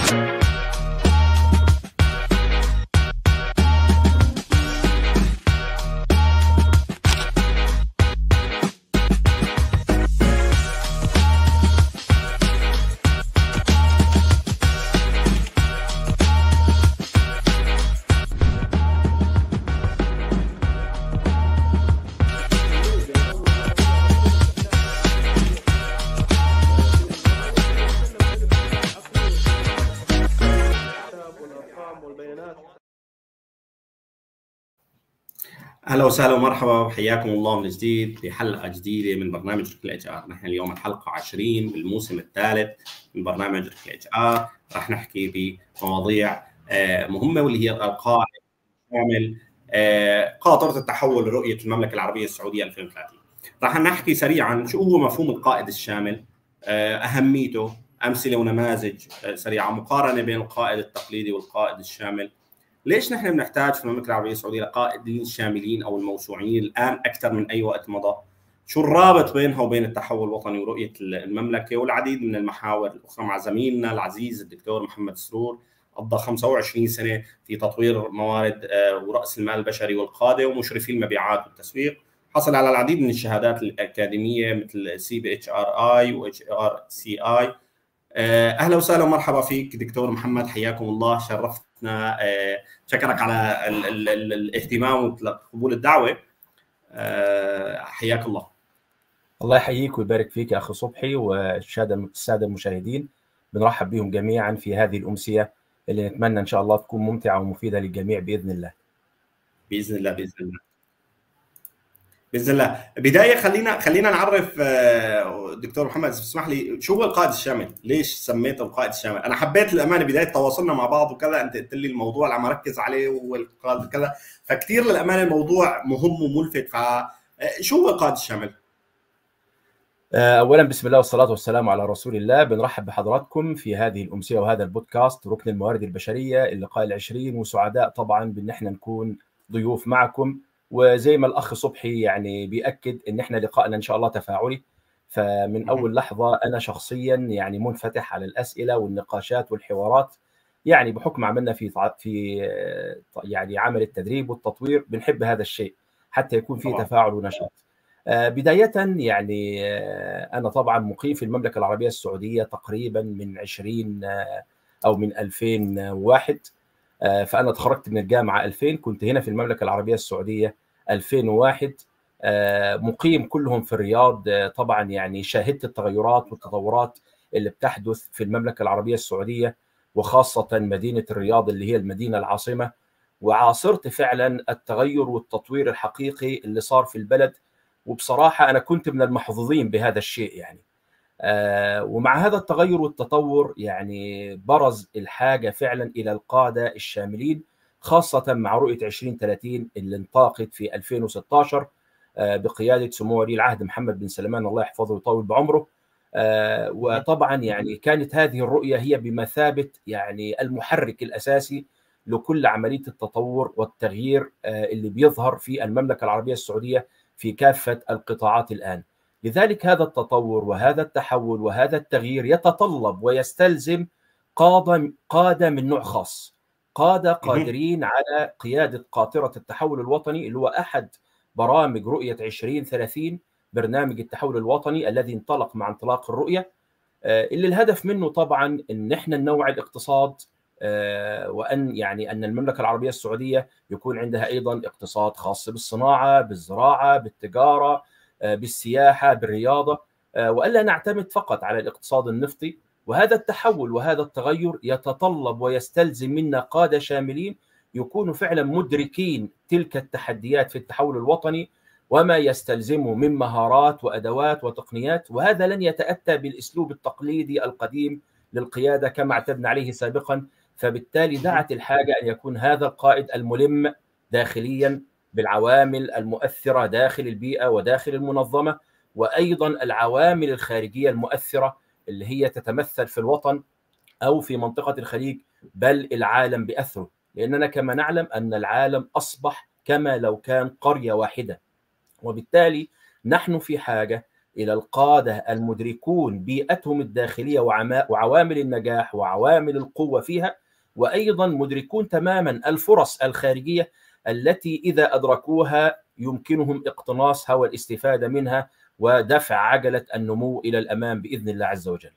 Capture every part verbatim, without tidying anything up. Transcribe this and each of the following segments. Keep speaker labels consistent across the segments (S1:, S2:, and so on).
S1: اهلا وسهلا ومرحبا، حياكم الله من جديد في حلقه جديده من برنامج ركل اتش ار. نحن اليوم الحلقه عشرين بالموسم الثالث من برنامج ركل اتش ار. راح نحكي بمواضيع مهمه واللي هي القائد الشامل، قاطره التحول لرؤيه المملكه العربيه السعوديه ألفين وثلاثين. راح نحكي سريعا شو هو مفهوم القائد الشامل، اهميته، امثله ونماذج سريعه، مقارنه بين القائد التقليدي والقائد الشامل. ليش نحن بنحتاج في المملكه العربيه السعوديه لقائدين شاملين او الموسوعيين الان اكثر من اي وقت مضى؟ شو الرابط بينها وبين التحول الوطني ورؤيه المملكه؟ والعديد من المحاور الاخرى مع زميلنا العزيز الدكتور محمد سرور، قضى خمسة وعشرين سنه في تطوير موارد وراس المال البشري والقاده ومشرفي المبيعات والتسويق. حصل على العديد من الشهادات الاكاديميه مثل سي بي اتش ار اي و اتش ار سي اي. اهلا وسهلا ومرحبا فيك دكتور محمد، حياكم الله، شرفتنا. شكرك على ال ال ال الاهتمام وقبول الدعوه. حياك الله.
S2: الله يحييك ويبارك فيك يا اخي صبحي، والساده الساده المشاهدين بنرحب بهم جميعا في هذه الامسيه اللي نتمنى ان شاء الله تكون ممتعه ومفيده للجميع باذن الله.
S1: باذن الله باذن الله باذن الله. بدايه خلينا خلينا نعرف دكتور محمد، اسمح لي، شو هو القائد الشامل؟ ليش سميته القائد الشامل؟ انا حبيت الامانه بدايه تواصلنا مع بعض وكذا، انت قلت لي الموضوع اللي عم اركز عليه هو القائد كذا، فكثير للامانه الموضوع مهم وملفت. فشو هو القائد الشامل؟
S2: اولا بسم الله والصلاه والسلام على رسول الله. بنرحب بحضراتكم في هذه الامسيه وهذا البودكاست ركن الموارد البشريه اللقاء العشرين، وسعداء طبعا بان احنا نكون ضيوف معكم. وزي ما الاخ صبحي يعني بياكد ان احنا لقائنا ان شاء الله تفاعلي، فمن اول لحظه انا شخصيا يعني منفتح على الاسئله والنقاشات والحوارات. يعني بحكم عملنا في في يعني عمل التدريب والتطوير بنحب هذا الشيء حتى يكون فيه تفاعل ونشاط. بدايه يعني انا طبعا مقيم في المملكه العربيه السعوديه تقريبا من عشرين او من ألفين وواحد. فأنا تخرجت من الجامعة ألفين، كنت هنا في المملكة العربية السعودية ألفين وواحد، مقيم كلهم في الرياض. طبعا يعني شاهدت التغيرات والتطورات اللي بتحدث في المملكة العربية السعودية، وخاصة مدينة الرياض اللي هي المدينة العاصمة، وعاصرت فعلا التغير والتطوير الحقيقي اللي صار في البلد. وبصراحة أنا كنت من المحظوظين بهذا الشيء يعني. آه ومع هذا التغير والتطور يعني برز الحاجة فعلا إلى القادة الشاملين، خاصة مع رؤية عشرين ثلاثين اللي انطلقت في ألفين وستة عشر آه بقيادة سمو ولي العهد محمد بن سلمان الله يحفظه ويطول بعمره. آه وطبعا يعني كانت هذه الرؤية هي بمثابة يعني المحرك الأساسي لكل عملية التطور والتغيير آه اللي بيظهر في المملكة العربية السعودية في كافة القطاعات الآن. لذلك هذا التطور وهذا التحول وهذا التغيير يتطلب ويستلزم قادة قادة من نوع خاص، قادة قادرين على قيادة قاطرة التحول الوطني اللي هو أحد برامج رؤية عشرين ثلاثين، برنامج التحول الوطني الذي انطلق مع انطلاق الرؤية، اللي الهدف منه طبعا ان احنا ننوع الاقتصاد، وان يعني ان المملكة العربية السعودية يكون عندها ايضا اقتصاد خاص بالصناعة، بالزراعة، بالتجارة، بالسياحة، بالرياضة، وألا نعتمد فقط على الاقتصاد النفطي. وهذا التحول وهذا التغير يتطلب ويستلزم منا قادة شاملين يكونوا فعلا مدركين تلك التحديات في التحول الوطني وما يستلزمه من مهارات وأدوات وتقنيات. وهذا لن يتأتى بالأسلوب التقليدي القديم للقيادة كما اعتدنا عليه سابقا. فبالتالي دعت الحاجة أن يكون هذا القائد الملم داخليا بالعوامل المؤثرة داخل البيئة وداخل المنظمة، وأيضا العوامل الخارجية المؤثرة اللي هي تتمثل في الوطن أو في منطقة الخليج بل العالم بأثره. لأننا كما نعلم أن العالم أصبح كما لو كان قرية واحدة، وبالتالي نحن في حاجة إلى القادة المدركون بيئتهم الداخلية وعوامل النجاح وعوامل القوة فيها، وأيضا مدركون تماما الفرص الخارجية التي إذا أدركوها يمكنهم اقتناصها والاستفادة منها ودفع عجلة النمو إلى الأمام بإذن الله عز وجل.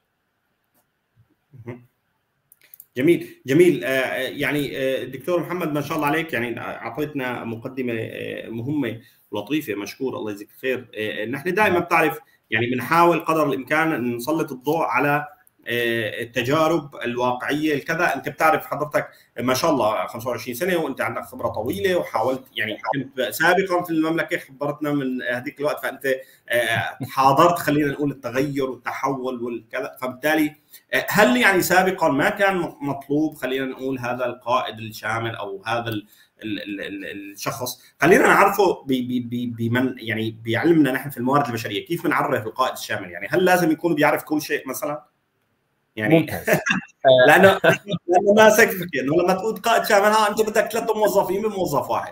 S1: جميل جميل. يعني دكتور محمد ما شاء الله عليك، يعني اعطيتنا مقدمه مهمه ولطيفه، مشكور الله يجزيك خير. نحن دائما بتعرف يعني بنحاول قدر الامكان ان نسلط الضوء على التجارب الواقعيه الكذا. انت بتعرف حضرتك ما شاء الله خمسة وعشرين سنه وانت عندك خبره طويله، وحاولت يعني كنت سابقا في المملكه، خبرتنا من هذيك الوقت، فانت حاضرت خلينا نقول التغير والتحول والكذا. فبالتالي هل يعني سابقا ما كان مطلوب خلينا نقول هذا القائد الشامل او هذا ال ال ال الشخص، خلينا نعرفه بمن يعني بيعلمنا نحن في الموارد البشريه كيف بنعرف القائد الشامل؟ يعني هل لازم يكون بيعرف كل شيء مثلا؟ يعني
S2: ممتاز.
S1: لانه لانه ما سكفك انه لما تقول قائد شامل ها انت بدك ثلاث موظفين بموظف واحد.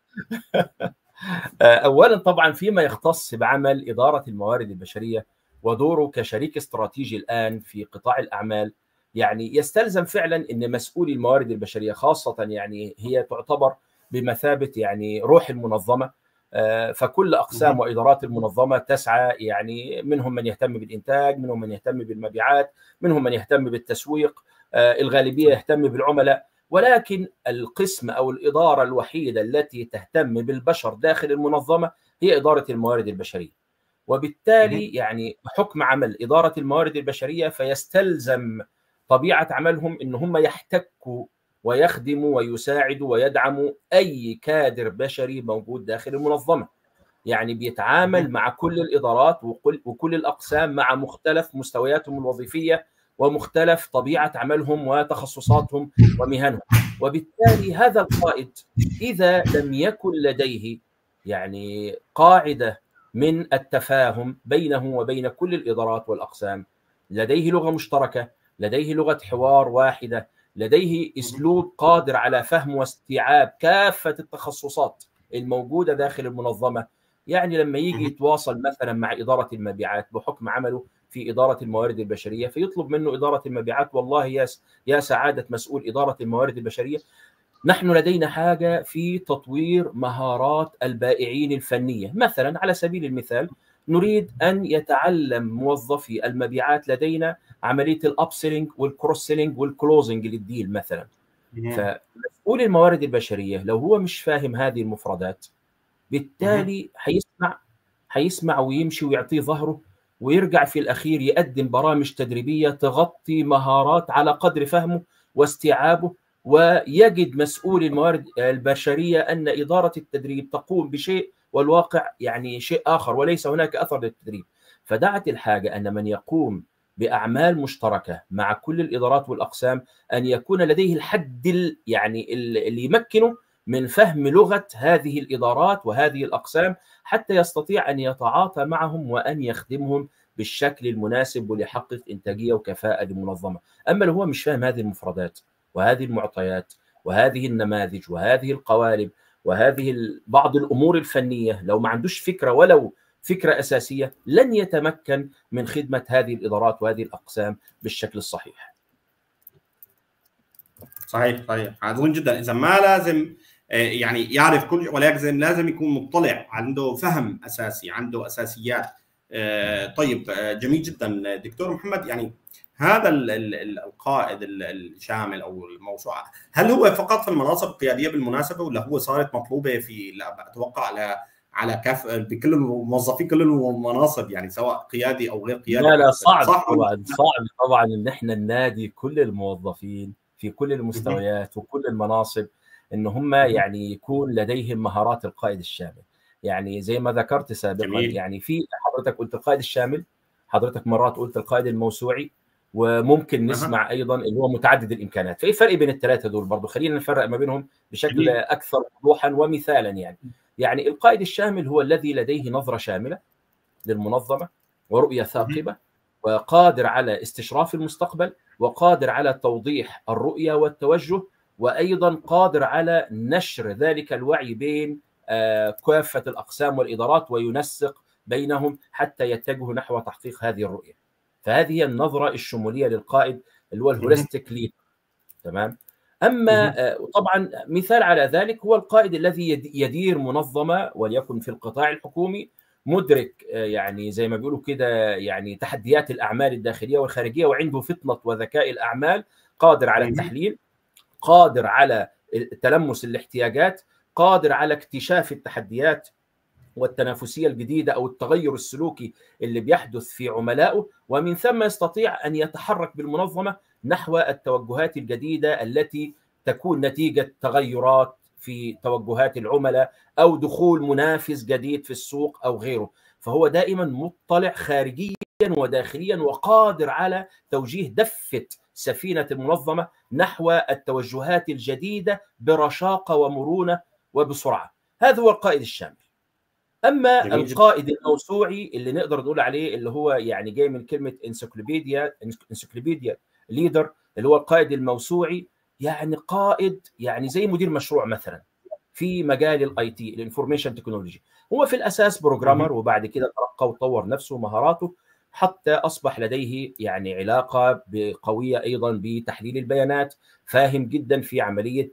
S2: اولا طبعا فيما يختص بعمل اداره الموارد البشريه ودوره كشريك استراتيجي الان في قطاع الاعمال، يعني يستلزم فعلا ان مسؤولي الموارد البشريه خاصه يعني هي تعتبر بمثابه يعني روح المنظمه، فكل اقسام وادارات المنظمه تسعى، يعني منهم من يهتم بالانتاج، منهم من يهتم بالمبيعات، منهم من يهتم بالتسويق، الغالبيه يهتم بالعملاء، ولكن القسم او الاداره الوحيده التي تهتم بالبشر داخل المنظمه هي اداره الموارد البشريه. وبالتالي يعني بحكم عمل اداره الموارد البشريه فيستلزم طبيعه عملهم ان هم يحتكوا ويخدموا ويساعدوا ويدعموا اي كادر بشري موجود داخل المنظمه. يعني بيتعامل مع كل الادارات وكل وكل الاقسام مع مختلف مستوياتهم الوظيفيه ومختلف طبيعه عملهم وتخصصاتهم ومهنهم. وبالتالي هذا القائد اذا لم يكن لديه يعني قاعده من التفاهم بينه وبين كل الادارات والاقسام، لديه لغه مشتركه، لديه لغه حوار واحده، لديه اسلوب قادر على فهم واستيعاب كافه التخصصات الموجوده داخل المنظمه، يعني لما يجي يتواصل مثلا مع اداره المبيعات بحكم عمله في اداره الموارد البشريه فيطلب منه اداره المبيعات، والله يا يا سعاده مسؤول اداره الموارد البشريه، نحن لدينا حاجه في تطوير مهارات البائعين الفنيه، مثلا على سبيل المثال نريد ان يتعلم موظفي المبيعات لدينا عمليه الابسيلينج والكروس سيلينج والكلوزنج للديل مثلا. فمسؤول الموارد البشريه لو هو مش فاهم هذه المفردات بالتالي حيسمع حيسمع ويمشي ويعطيه ظهره، ويرجع في الأخير يقدم برامج تدريبية تغطي مهارات على قدر فهمه واستيعابه، ويجد مسؤول الموارد البشرية أن إدارة التدريب تقوم بشيء والواقع يعني شيء آخر وليس هناك أثر للتدريب. فدعت الحاجة أن من يقوم بأعمال مشتركة مع كل الإدارات والأقسام أن يكون لديه الحد يعني اللي يمكنه من فهم لغة هذه الإدارات وهذه الأقسام حتى يستطيع أن يتعاطى معهم وأن يخدمهم بالشكل المناسب وليحقق إنتاجية وكفاءة للمنظمة. أما لو هو مش فاهم هذه المفردات وهذه المعطيات وهذه النماذج وهذه القوالب وهذه بعض الأمور الفنية، لو ما عندوش فكرة ولو فكرة أساسية لن يتمكن من خدمة هذه الإدارات وهذه الأقسام بالشكل الصحيح.
S1: صحيح صحيح، عظيم جدا. إذا ما لازم يعني يعرف كل، ولكن لازم يكون مطلع، عنده فهم أساسي، عنده أساسيات. طيب جميل جدا دكتور محمد. يعني هذا القائد الشامل أو الموسوعة، هل هو فقط في المناصب القيادية بالمناسبة، ولا هو صارت مطلوبة في أتوقع على على كف بكل الموظفين كل المناصب، يعني سواء قيادي أو غير قيادي؟
S2: لا لا صعب طبعا، صعب طبعا إن احنا ننادي كل الموظفين في كل المستويات وكل المناصب ان هم يعني يكون لديهم مهارات القائد الشامل. يعني زي ما ذكرت سابقا جميل. يعني في حضرتك قلت القائد الشامل، حضرتك مرات قلت القائد الموسوعي، وممكن نسمع أه. ايضا اللي هو متعدد الامكانات. فايه الفرق بين الثلاثه دول؟ برضه خلينا نفرق ما بينهم بشكل جميل. اكثر وضوحا ومثالا. يعني يعني القائد الشامل هو الذي لديه نظره شامله للمنظمه ورؤيه ثاقبه وقادر على استشراف المستقبل وقادر على توضيح الرؤيه والتوجه، وأيضا قادر على نشر ذلك الوعي بين كافة الأقسام والإدارات وينسق بينهم حتى يتجهوا نحو تحقيق هذه الرؤية. فهذه هي النظرة الشمولية للقائد اللي هو الهوليستيك ليدر. تمام. أما طبعا مثال على ذلك هو القائد الذي يدير منظمة وليكن في القطاع الحكومي، مدرك يعني زي ما بيقولوا كده يعني تحديات الأعمال الداخلية والخارجية، وعنده فطنة وذكاء الأعمال، قادر على التحليل، قادر على تلمس الاحتياجات، قادر على اكتشاف التحديات والتنافسية الجديدة أو التغير السلوكي اللي بيحدث في عملائه، ومن ثم يستطيع أن يتحرك بالمنظمة نحو التوجهات الجديدة التي تكون نتيجة تغيرات في توجهات العملاء أو دخول منافس جديد في السوق أو غيره. فهو دائما مطلع خارجيا وداخليا، وقادر على توجيه دفة سفينة المنظمة نحو التوجهات الجديدة برشاقة ومرونة وبسرعة. هذا هو القائد الشامل. أما القائد الموسوعي اللي نقدر نقول عليه اللي هو يعني جاي من كلمة انسيكلوبيديا انسيكلوبيديا ليدر، اللي هو القائد الموسوعي، يعني قائد يعني زي مدير مشروع مثلا في مجال الاي تي الانفورميشن تكنولوجي. هو في الأساس بروجرامر، وبعد كده ترقى وطور نفسه ومهاراته حتى أصبح لديه يعني علاقة قوية أيضا بتحليل البيانات، فاهم جدا في عملية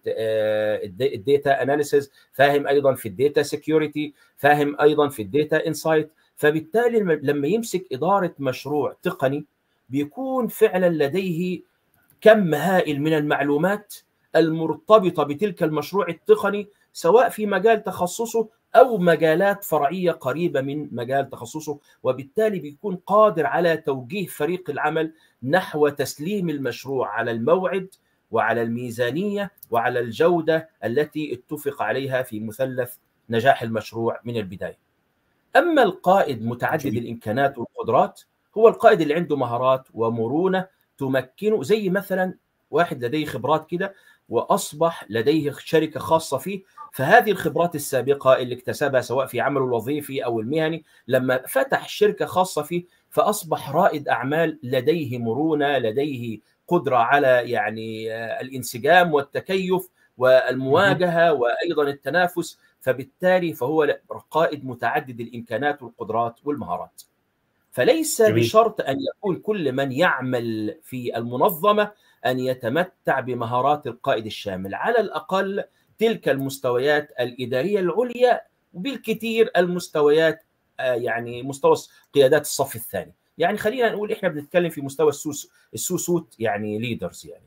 S2: الداتا أناليسيز، فاهم أيضا في الداتا سيكيورتي، فاهم أيضا في الداتا إنسايت. فبالتالي لما يمسك إدارة مشروع تقني بيكون فعلا لديه كم هائل من المعلومات المرتبطة بتلك المشروع التقني، سواء في مجال تخصصه أو مجالات فرعية قريبة من مجال تخصصه، وبالتالي بيكون قادر على توجيه فريق العمل نحو تسليم المشروع على الموعد وعلى الميزانية وعلى الجودة التي اتفق عليها في مثلث نجاح المشروع من البداية. أما القائد متعدد الإمكانات والقدرات هو القائد اللي عنده مهارات ومرونة تمكنه، زي مثلا واحد لديه خبرات كده وأصبح لديه شركة خاصة فيه، فهذه الخبرات السابقة اللي اكتسبها سواء في عمله الوظيفي أو المهني لما فتح شركة خاصة فيه فأصبح رائد أعمال لديه مرونة، لديه قدرة على يعني الانسجام والتكيف والمواجهة وأيضا التنافس. فبالتالي فهو قائد متعدد الإمكانات والقدرات والمهارات. فليس جميل. بشرط أن يكون كل من يعمل في المنظمة أن يتمتع بمهارات القائد الشامل، على الأقل تلك المستويات الإدارية العليا، وبالكثير المستويات يعني مستوى قيادات الصف الثاني. يعني خلينا نقول إحنا بنتكلم في مستوى السوس السوسوت يعني ليدرز يعني.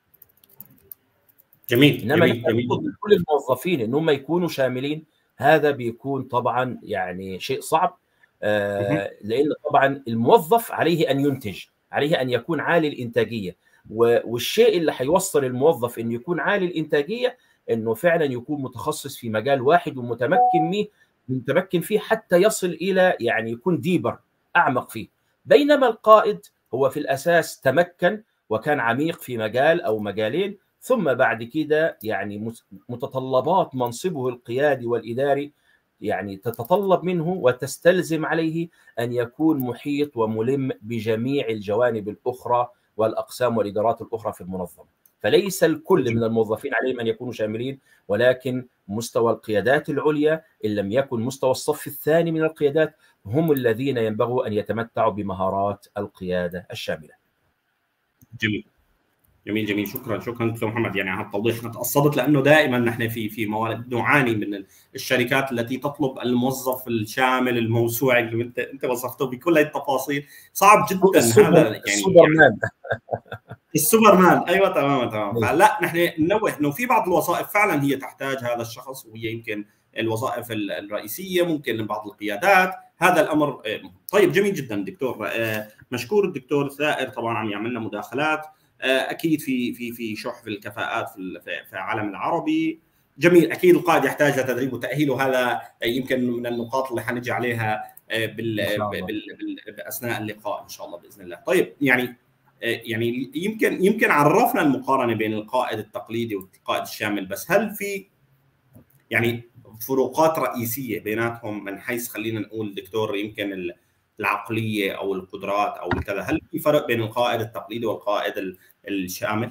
S1: جميل
S2: إنما
S1: جميل جميل
S2: من كل الموظفين إن هم يكونوا شاملين، هذا بيكون طبعا يعني شيء صعب، آه لأن طبعا الموظف عليه أن ينتج، عليه أن يكون عالي الإنتاجية، والشيء اللي هيوصل الموظف إنه يكون عالي الإنتاجية إنه فعلا يكون متخصص في مجال واحد ومتمكن فيه متمكن فيه حتى يصل إلى يعني يكون ديبر أعمق فيه. بينما القائد هو في الأساس تمكن وكان عميق في مجال أو مجالين، ثم بعد كده يعني متطلبات منصبه القيادي والإداري يعني تتطلب منه وتستلزم عليه أن يكون محيط وملم بجميع الجوانب الأخرى والأقسام والإدارات الأخرى في المنظمة. فليس الكل من الموظفين عليهم أن يكونوا شاملين، ولكن مستوى القيادات العليا إن لم يكن مستوى الصف الثاني من القيادات هم الذين ينبغوا أن يتمتعوا بمهارات القيادة الشاملة.
S1: جميل جميل جميل شكرا شكرا دكتور محمد يعني على التوضيح. انا تقصدت لانه دائما نحن في في موارد نعاني من الشركات التي تطلب الموظف الشامل الموسوعي اللي انت انت وصفته بكل التفاصيل. صعب جدا هذا يعني
S2: السوبرمان
S1: السوبرمان. ايوه تماما تماما. فلا نحن ننوه انه في بعض الوظائف فعلا هي تحتاج هذا الشخص، وهي يمكن الوظائف الرئيسيه، ممكن بعض القيادات هذا الامر. طيب جميل جدا دكتور، مشكور الدكتور ثائر طبعا عم يعمل لنا مداخلات اكيد في في في شح في الكفاءات في في العالم العربي. جميل. اكيد القائد يحتاج لتدريب وتاهيل، وهذا يمكن من النقاط اللي حنجي عليها بال باثناء اللقاء ان شاء الله باذن الله. طيب يعني يعني يمكن يمكن عرفنا المقارنه بين القائد التقليدي والقائد الشامل، بس هل في يعني فروقات رئيسيه بيناتهم من حيث خلينا نقول دكتور يمكن العقليه او القدرات او الكذا؟ هل في فرق بين القائد التقليدي والقائد الشامل؟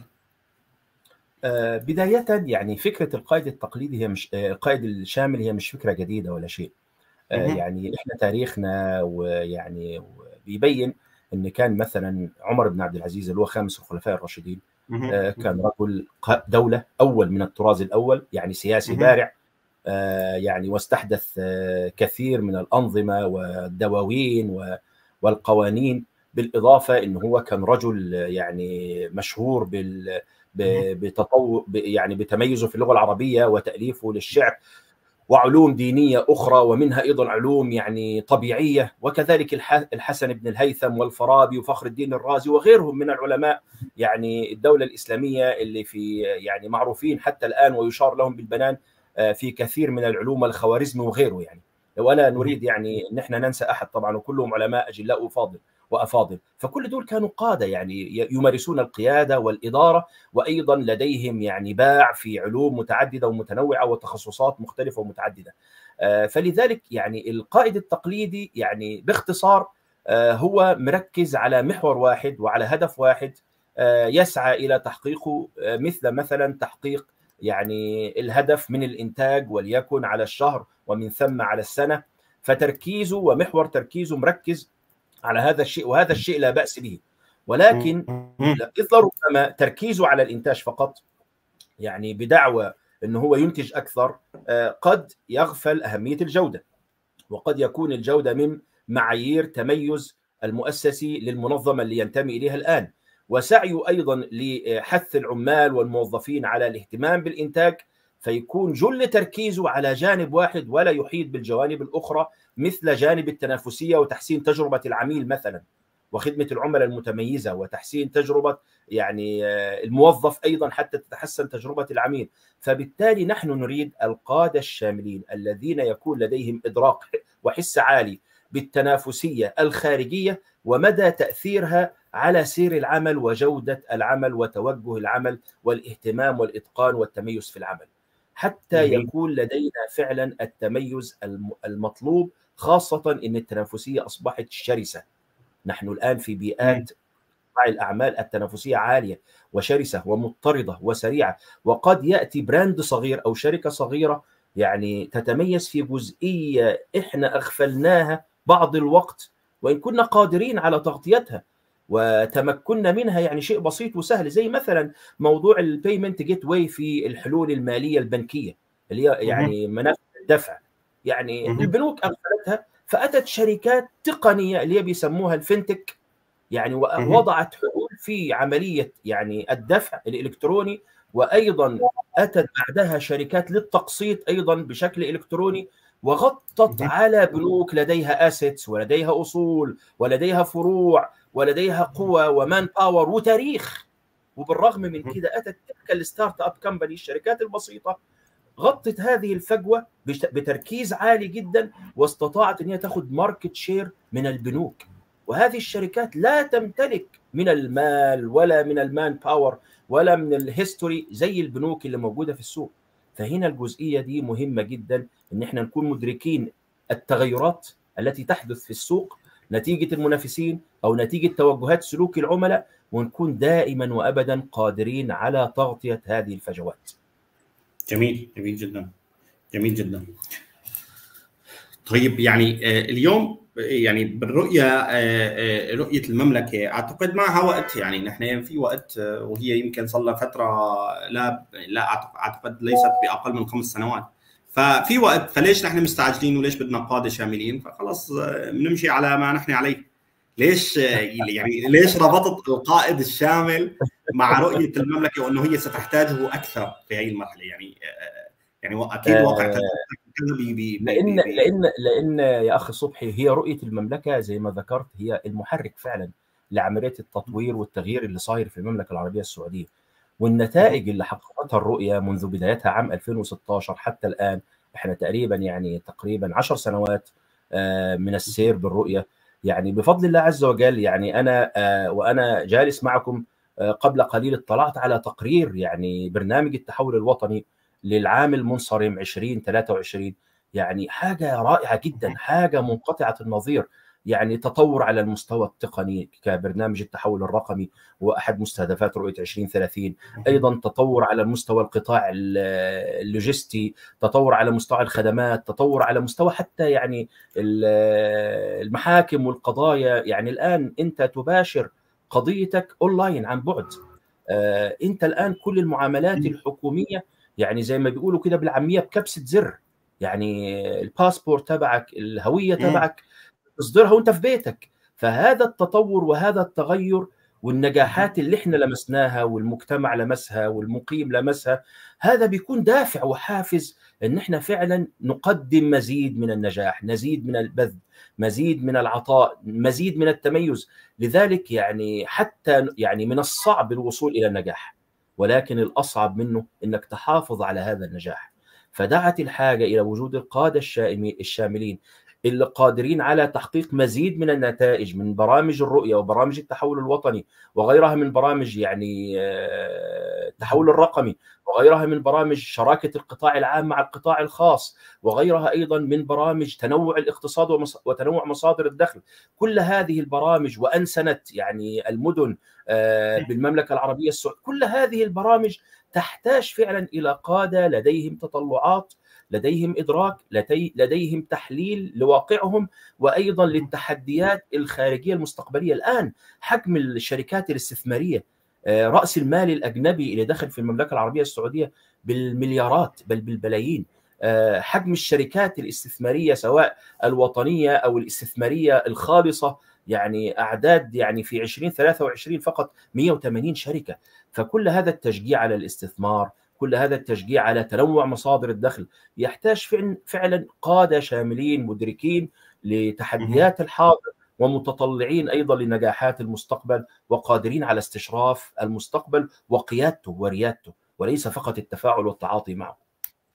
S2: آه بدايه يعني فكره القائد التقليدي هي مش آه القائد الشامل هي مش فكره جديده ولا شيء. يعني احنا تاريخنا ويعني بيبين ان كان مثلا عمر بن عبد العزيز اللي هو خامس الخلفاء الراشدين كان رجل دوله اول من الطراز الاول، يعني سياسي بارع، يعني واستحدث كثير من الانظمه والدواوين والقوانين، بالاضافه انه هو كان رجل يعني مشهور بال بتطور يعني بتميزه في اللغه العربيه وتاليفه للشعر وعلوم دينيه اخرى، ومنها ايضا علوم يعني طبيعيه، وكذلك الحسن بن الهيثم والفارابي وفخر الدين الرازي وغيرهم من العلماء يعني الدوله الاسلاميه اللي في يعني معروفين حتى الان ويشار لهم بالبنان في كثير من العلوم والخوارزمي وغيره. يعني ولا نريد يعني ان احنا ننسى احد طبعا، وكلهم علماء اجلاء وفاضل وافاضل، فكل دول كانوا قاده يعني يمارسون القياده والاداره، وايضا لديهم يعني باع في علوم متعدده ومتنوعه وتخصصات مختلفه ومتعدده. فلذلك يعني القائد التقليدي يعني باختصار هو مركز على محور واحد وعلى هدف واحد يسعى الى تحقيقه، مثل مثلا تحقيق يعني الهدف من الانتاج وليكن على الشهر ومن ثم على السنه، فتركيزه ومحور تركيزه مركز على هذا الشيء، وهذا الشيء لا بأس به، ولكن ربما تركيزه على الانتاج فقط يعني بدعوى انه هو ينتج اكثر قد يغفل اهميه الجوده، وقد يكون الجوده من معايير تميز المؤسسي للمنظمه اللي ينتمي اليها الان، وسعيه ايضا لحث العمال والموظفين على الاهتمام بالانتاج، فيكون جل تركيزه على جانب واحد ولا يحيط بالجوانب الاخرى، مثل جانب التنافسيه وتحسين تجربه العميل مثلا، وخدمه العملاء المتميزه، وتحسين تجربه يعني الموظف ايضا حتى تتحسن تجربه العميل. فبالتالي نحن نريد القاده الشاملين الذين يكون لديهم ادراك وحس عالي بالتنافسيه الخارجيه ومدى تاثيرها على سير العمل وجوده العمل وتوجه العمل والاهتمام والاتقان والتميز في العمل، حتى يكون لدينا فعلا التميز المطلوب، خاصه ان التنافسيه اصبحت شرسه. نحن الان في بيئات الاعمال التنافسيه عاليه وشرسه ومضطرده وسريعه، وقد ياتي براند صغير او شركه صغيره يعني تتميز في جزئيه احنا اغفلناها بعض الوقت وان كنا قادرين على تغطيتها وتمكننا منها، يعني شيء بسيط وسهل، زي مثلا موضوع البيمنت جيت واي في الحلول الماليه البنكيه اللي هي يعني منافذ الدفع، يعني البنوك اغفلتها، فاتت شركات تقنيه اللي هي بيسموها الفinTech يعني وضعت حلول في عمليه يعني الدفع الالكتروني، وايضا اتت بعدها شركات للتقسيط ايضا بشكل الكتروني، وغطت على بنوك لديها اسيتس ولديها اصول ولديها فروع ولديها قوى ومان باور وتاريخ. وبالرغم من كده اتت تلك الستارت اب كمباني الشركات البسيطه غطت هذه الفجوه بتركيز عالي جدا، واستطاعت ان هي تاخذ ماركت شير من البنوك. وهذه الشركات لا تمتلك من المال ولا من المان باور ولا من الهيستوري زي البنوك اللي موجوده في السوق. فهنا الجزئيه دي مهمه جدا، ان احنا نكون مدركين التغيرات التي تحدث في السوق نتيجه المنافسين او نتيجه توجهات سلوك العملاء، ونكون دائما وابدا قادرين على تغطيه هذه الفجوات.
S1: جميل جميل جدا جميل جدا. طيب يعني اليوم يعني بالرؤيه رؤيه المملكه اعتقد معها وقت، يعني نحن في وقت وهي يمكن صار لها فتره، لا لا اعتقد ليست باقل من خمس سنوات، ففي وقت، فليش نحن مستعجلين وليش بدنا قاده شاملين؟ فخلص بنمشي على ما نحن عليه. ليش يعني ليش ربطت القائد الشامل مع رؤيه المملكه وانه هي ستحتاجه اكثر في هذه المرحله؟ يعني يعني اكيد واقع
S2: آه بي بي لان بي لان لان يا اخي صبحي، هي رؤيه المملكه زي ما ذكرت هي المحرك فعلا لعمليه التطوير والتغيير اللي صاير في المملكه العربيه السعوديه، والنتائج اللي حققتها الرؤيه منذ بدايتها عام ألفين وستة عشر حتى الان، احنا تقريبا يعني تقريبا عشر سنوات من السير بالرؤيه، يعني بفضل الله عز وجل. يعني انا وانا جالس معكم قبل قليل اطلعت على تقرير يعني برنامج التحول الوطني للعام المنصرم ألفين وثلاثة وعشرين، يعني حاجه رائعه جدا، حاجه منقطعه النظير. يعني تطور على المستوى التقني كبرنامج التحول الرقمي واحد مستهدفات رؤيه ألفين وثلاثين، ايضا تطور على مستوى القطاع اللوجستي، تطور على مستوى الخدمات، تطور على مستوى حتى يعني المحاكم والقضايا. يعني الان انت تباشر قضيتك اونلاين عن بعد. انت الان كل المعاملات الحكوميه يعني زي ما بيقولوا كده بالعاميه بكبسه زر، يعني الباسبورت تبعك، الهويه تبعك تصدرها وانت في بيتك. فهذا التطور وهذا التغير والنجاحات اللي احنا لمسناها والمجتمع لمسها والمقيم لمسها، هذا بيكون دافع وحافز ان احنا فعلا نقدم مزيد من النجاح، مزيد من البذل، مزيد من العطاء، مزيد من التميز. لذلك يعني حتى يعني من الصعب الوصول الى النجاح، ولكن الاصعب منه انك تحافظ على هذا النجاح. فدعت الحاجه الى وجود القاده الشاملين اللي قادرين على تحقيق مزيد من النتائج من برامج الرؤية وبرامج التحول الوطني وغيرها من برامج يعني التحول الرقمي وغيرها من برامج شراكة القطاع العام مع القطاع الخاص وغيرها أيضا من برامج تنوع الاقتصاد وتنوع مصادر الدخل. كل هذه البرامج وأنسنت يعني المدن بالمملكة العربية السعودية، كل هذه البرامج تحتاج فعلا إلى قادة لديهم تطلعات، لديهم إدراك، لديهم تحليل لواقعهم وأيضا للتحديات الخارجية المستقبلية. الآن حجم الشركات الاستثمارية، رأس المال الأجنبي اللي دخل في المملكة العربية السعودية بالمليارات بل بالبلايين. حجم الشركات الاستثمارية سواء الوطنية أو الاستثمارية الخالصة يعني أعداد يعني في ألفين وثلاثة وعشرين فقط مئة وثمانين شركة. فكل هذا التشجيع على الاستثمار، كل هذا التشجيع على تنوع مصادر الدخل يحتاج فعلا قادة شاملين مدركين لتحديات الحاضر ومتطلعين أيضا لنجاحات المستقبل وقادرين على استشراف المستقبل وقيادته وريادته وليس فقط التفاعل والتعاطي معه.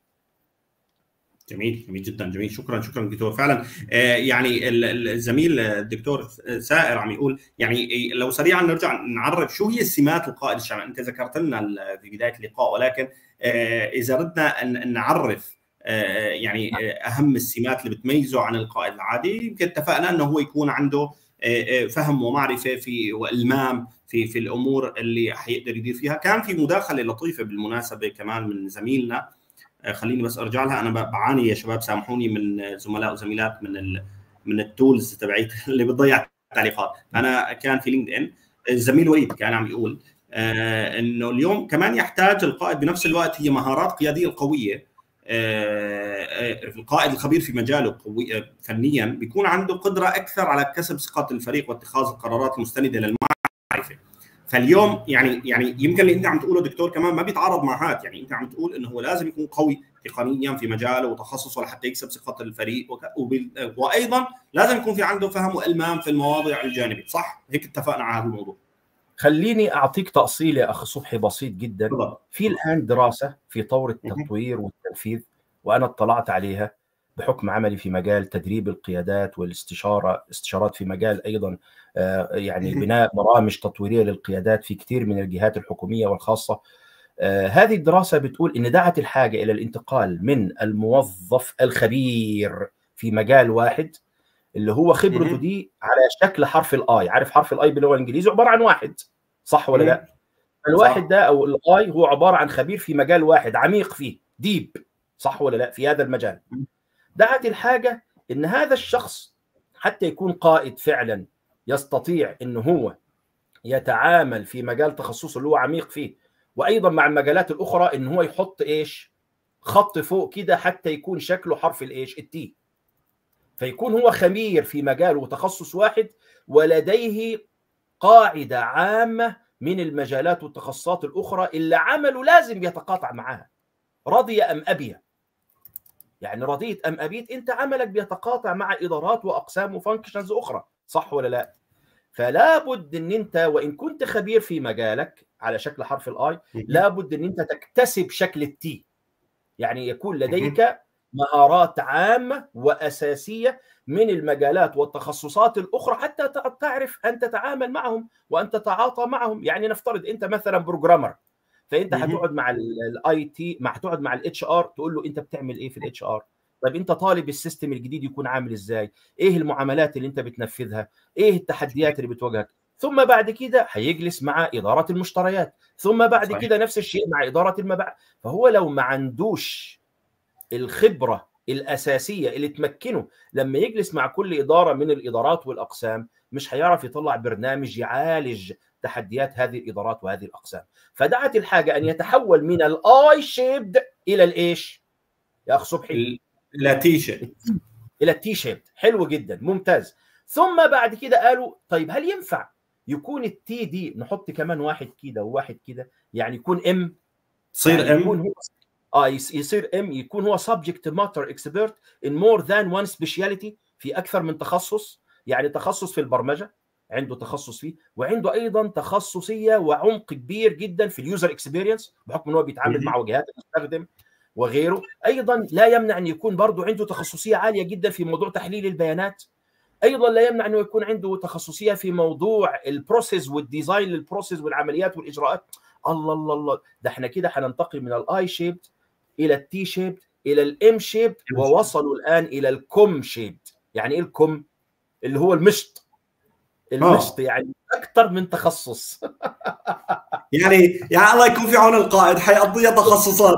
S1: جميل جميل جدا، جميل، شكرا شكرا دكتور. فعلا آه يعني الزميل الدكتور سائر عم يقول يعني لو سريعا نرجع نعرف شو هي السمات القائد الشامل. انت ذكرت لنا في بدايه اللقاء، ولكن آه اذا ردنا ان نعرف آه يعني اهم السمات اللي بتميزه عن القائد العادي، يمكن اتفقنا انه هو يكون عنده آه فهم ومعرفه في والمام في في الامور اللي حيقدر يدير فيها. كان في مداخله لطيفه بالمناسبه كمان من زميلنا، خليني بس ارجع لها. انا بعاني يا شباب، سامحوني من زملاء وزميلات من ال من التولز تبعيت اللي بتضيع التعليقات. انا كان في لينكد ان الزميل وليد كان عم يقول آه انه اليوم كمان يحتاج القائد بنفس الوقت هي مهارات قياديه قويه. آه القائد الخبير في مجاله قوي فنيا بيكون عنده قدره اكثر على كسب ثقه الفريق واتخاذ القرارات المستنده للمعرفه. فاليوم يعني يعني يمكن اللي انت عم تقوله دكتور كمان ما بيتعارض مع هات. يعني انت عم تقول انه هو لازم يكون قوي تقنيا في مجاله وتخصصه لحتى يكسب ثقه الفريق، وايضا لازم يكون في عنده فهم والمام في المواضيع الجانبيه، صح؟ هيك اتفقنا على هذا الموضوع.
S2: خليني اعطيك تاصيل يا اخ صبحي بسيط جدا. بضل. في الان دراسه في طور التطوير والتنفيذ وانا اطلعت عليها بحكم عملي في مجال تدريب القيادات والاستشاره، استشارات في مجال ايضا يعني بناء برامج تطويريه للقيادات في كثير من الجهات الحكوميه والخاصه. هذه الدراسه بتقول ان دعت الحاجه الى الانتقال من الموظف الخبير في مجال واحد اللي هو خبرته دي على شكل حرف الاي. عارف حرف الاي باللغه الانجليزيه عباره عن واحد، صح ولا لا؟ الواحد ده او الاي هو عباره عن خبير في مجال واحد عميق فيه، ديب، صح ولا لا؟ في هذا المجال. دعت الحاجه ان هذا الشخص حتى يكون قائد فعلا يستطيع ان هو يتعامل في مجال تخصصه اللي هو عميق فيه، وايضا مع المجالات الاخرى ان هو يحط ايش؟ خط فوق كده حتى يكون شكله حرف الايش؟ التي. فيكون هو خبير في مجال وتخصص واحد ولديه قاعده عامه من المجالات والتخصصات الاخرى اللي عمله لازم يتقاطع معها، رضي ام ابي. يعني رضيت ام ابيت، انت عملك بيتقاطع مع ادارات واقسام وفانكشنز اخرى، صح ولا لا؟ فلا بد ان انت وان كنت خبير في مجالك على شكل حرف الاي، لا بد ان انت تكتسب شكل التي. يعني يكون لديك مهارات عامه واساسيه من المجالات والتخصصات الاخرى حتى تعرف ان تتعامل معهم وان تتعاطى معهم. يعني نفترض انت مثلا بروجرامر، فانت هتقعد مع الاي تي، مع تقعد مع الاتش ار تقول له انت بتعمل ايه في الاتش ار؟ طيب انت طالب السيستم الجديد يكون عامل ازاي؟ ايه المعاملات اللي انت بتنفذها؟ ايه التحديات اللي بتواجهك؟ ثم بعد كده هيجلس مع اداره المشتريات، ثم بعد
S1: صحيح.
S2: كده نفس الشيء مع اداره المبيعات. فهو لو ما عندوش الخبره الاساسيه اللي تمكنه لما يجلس مع كل اداره من الادارات والاقسام، مش هيعرف يطلع برنامج يعالج تحديات هذه الادارات وهذه الاقسام. فدعت الحاجه ان يتحول من الاي شيبد الى الايش يا اخ صبحي؟
S1: اللاتيشه.
S2: الى التي شيبد. حلو جدا، ممتاز. ثم بعد كده قالوا طيب هل ينفع يكون التي دي نحط كمان واحد كده وواحد كده، يعني يكون ام،
S1: تصير
S2: يعني يكون
S1: ام
S2: هو اه يصير ام، يكون هو subject matter expert in more than one speciality، في اكثر من تخصص. يعني تخصص في البرمجه عنده تخصص فيه، وعنده ايضا تخصصيه وعمق كبير جدا في اليوزر اكسبيرينس بحكم ان هو بيتعامل مع واجهات المستخدم وغيره. ايضا لا يمنع ان يكون برضه عنده تخصصيه عاليه جدا في موضوع تحليل البيانات. ايضا لا يمنع انه يكون عنده تخصصيه في موضوع البروسيس والديزاين للبروسيس والعمليات والاجراءات. الله الله الله، ده احنا كده هننتقل من الاي شيبد الى التي شيبد الى الام شيبد، ووصلوا الان الى الكوم شيبد. يعني ايه الكوم؟ اللي هو المشط. المشط يعني اكثر من تخصص.
S1: يعني يعني الله يكون في عون القائد، حيقضيها تخصصات.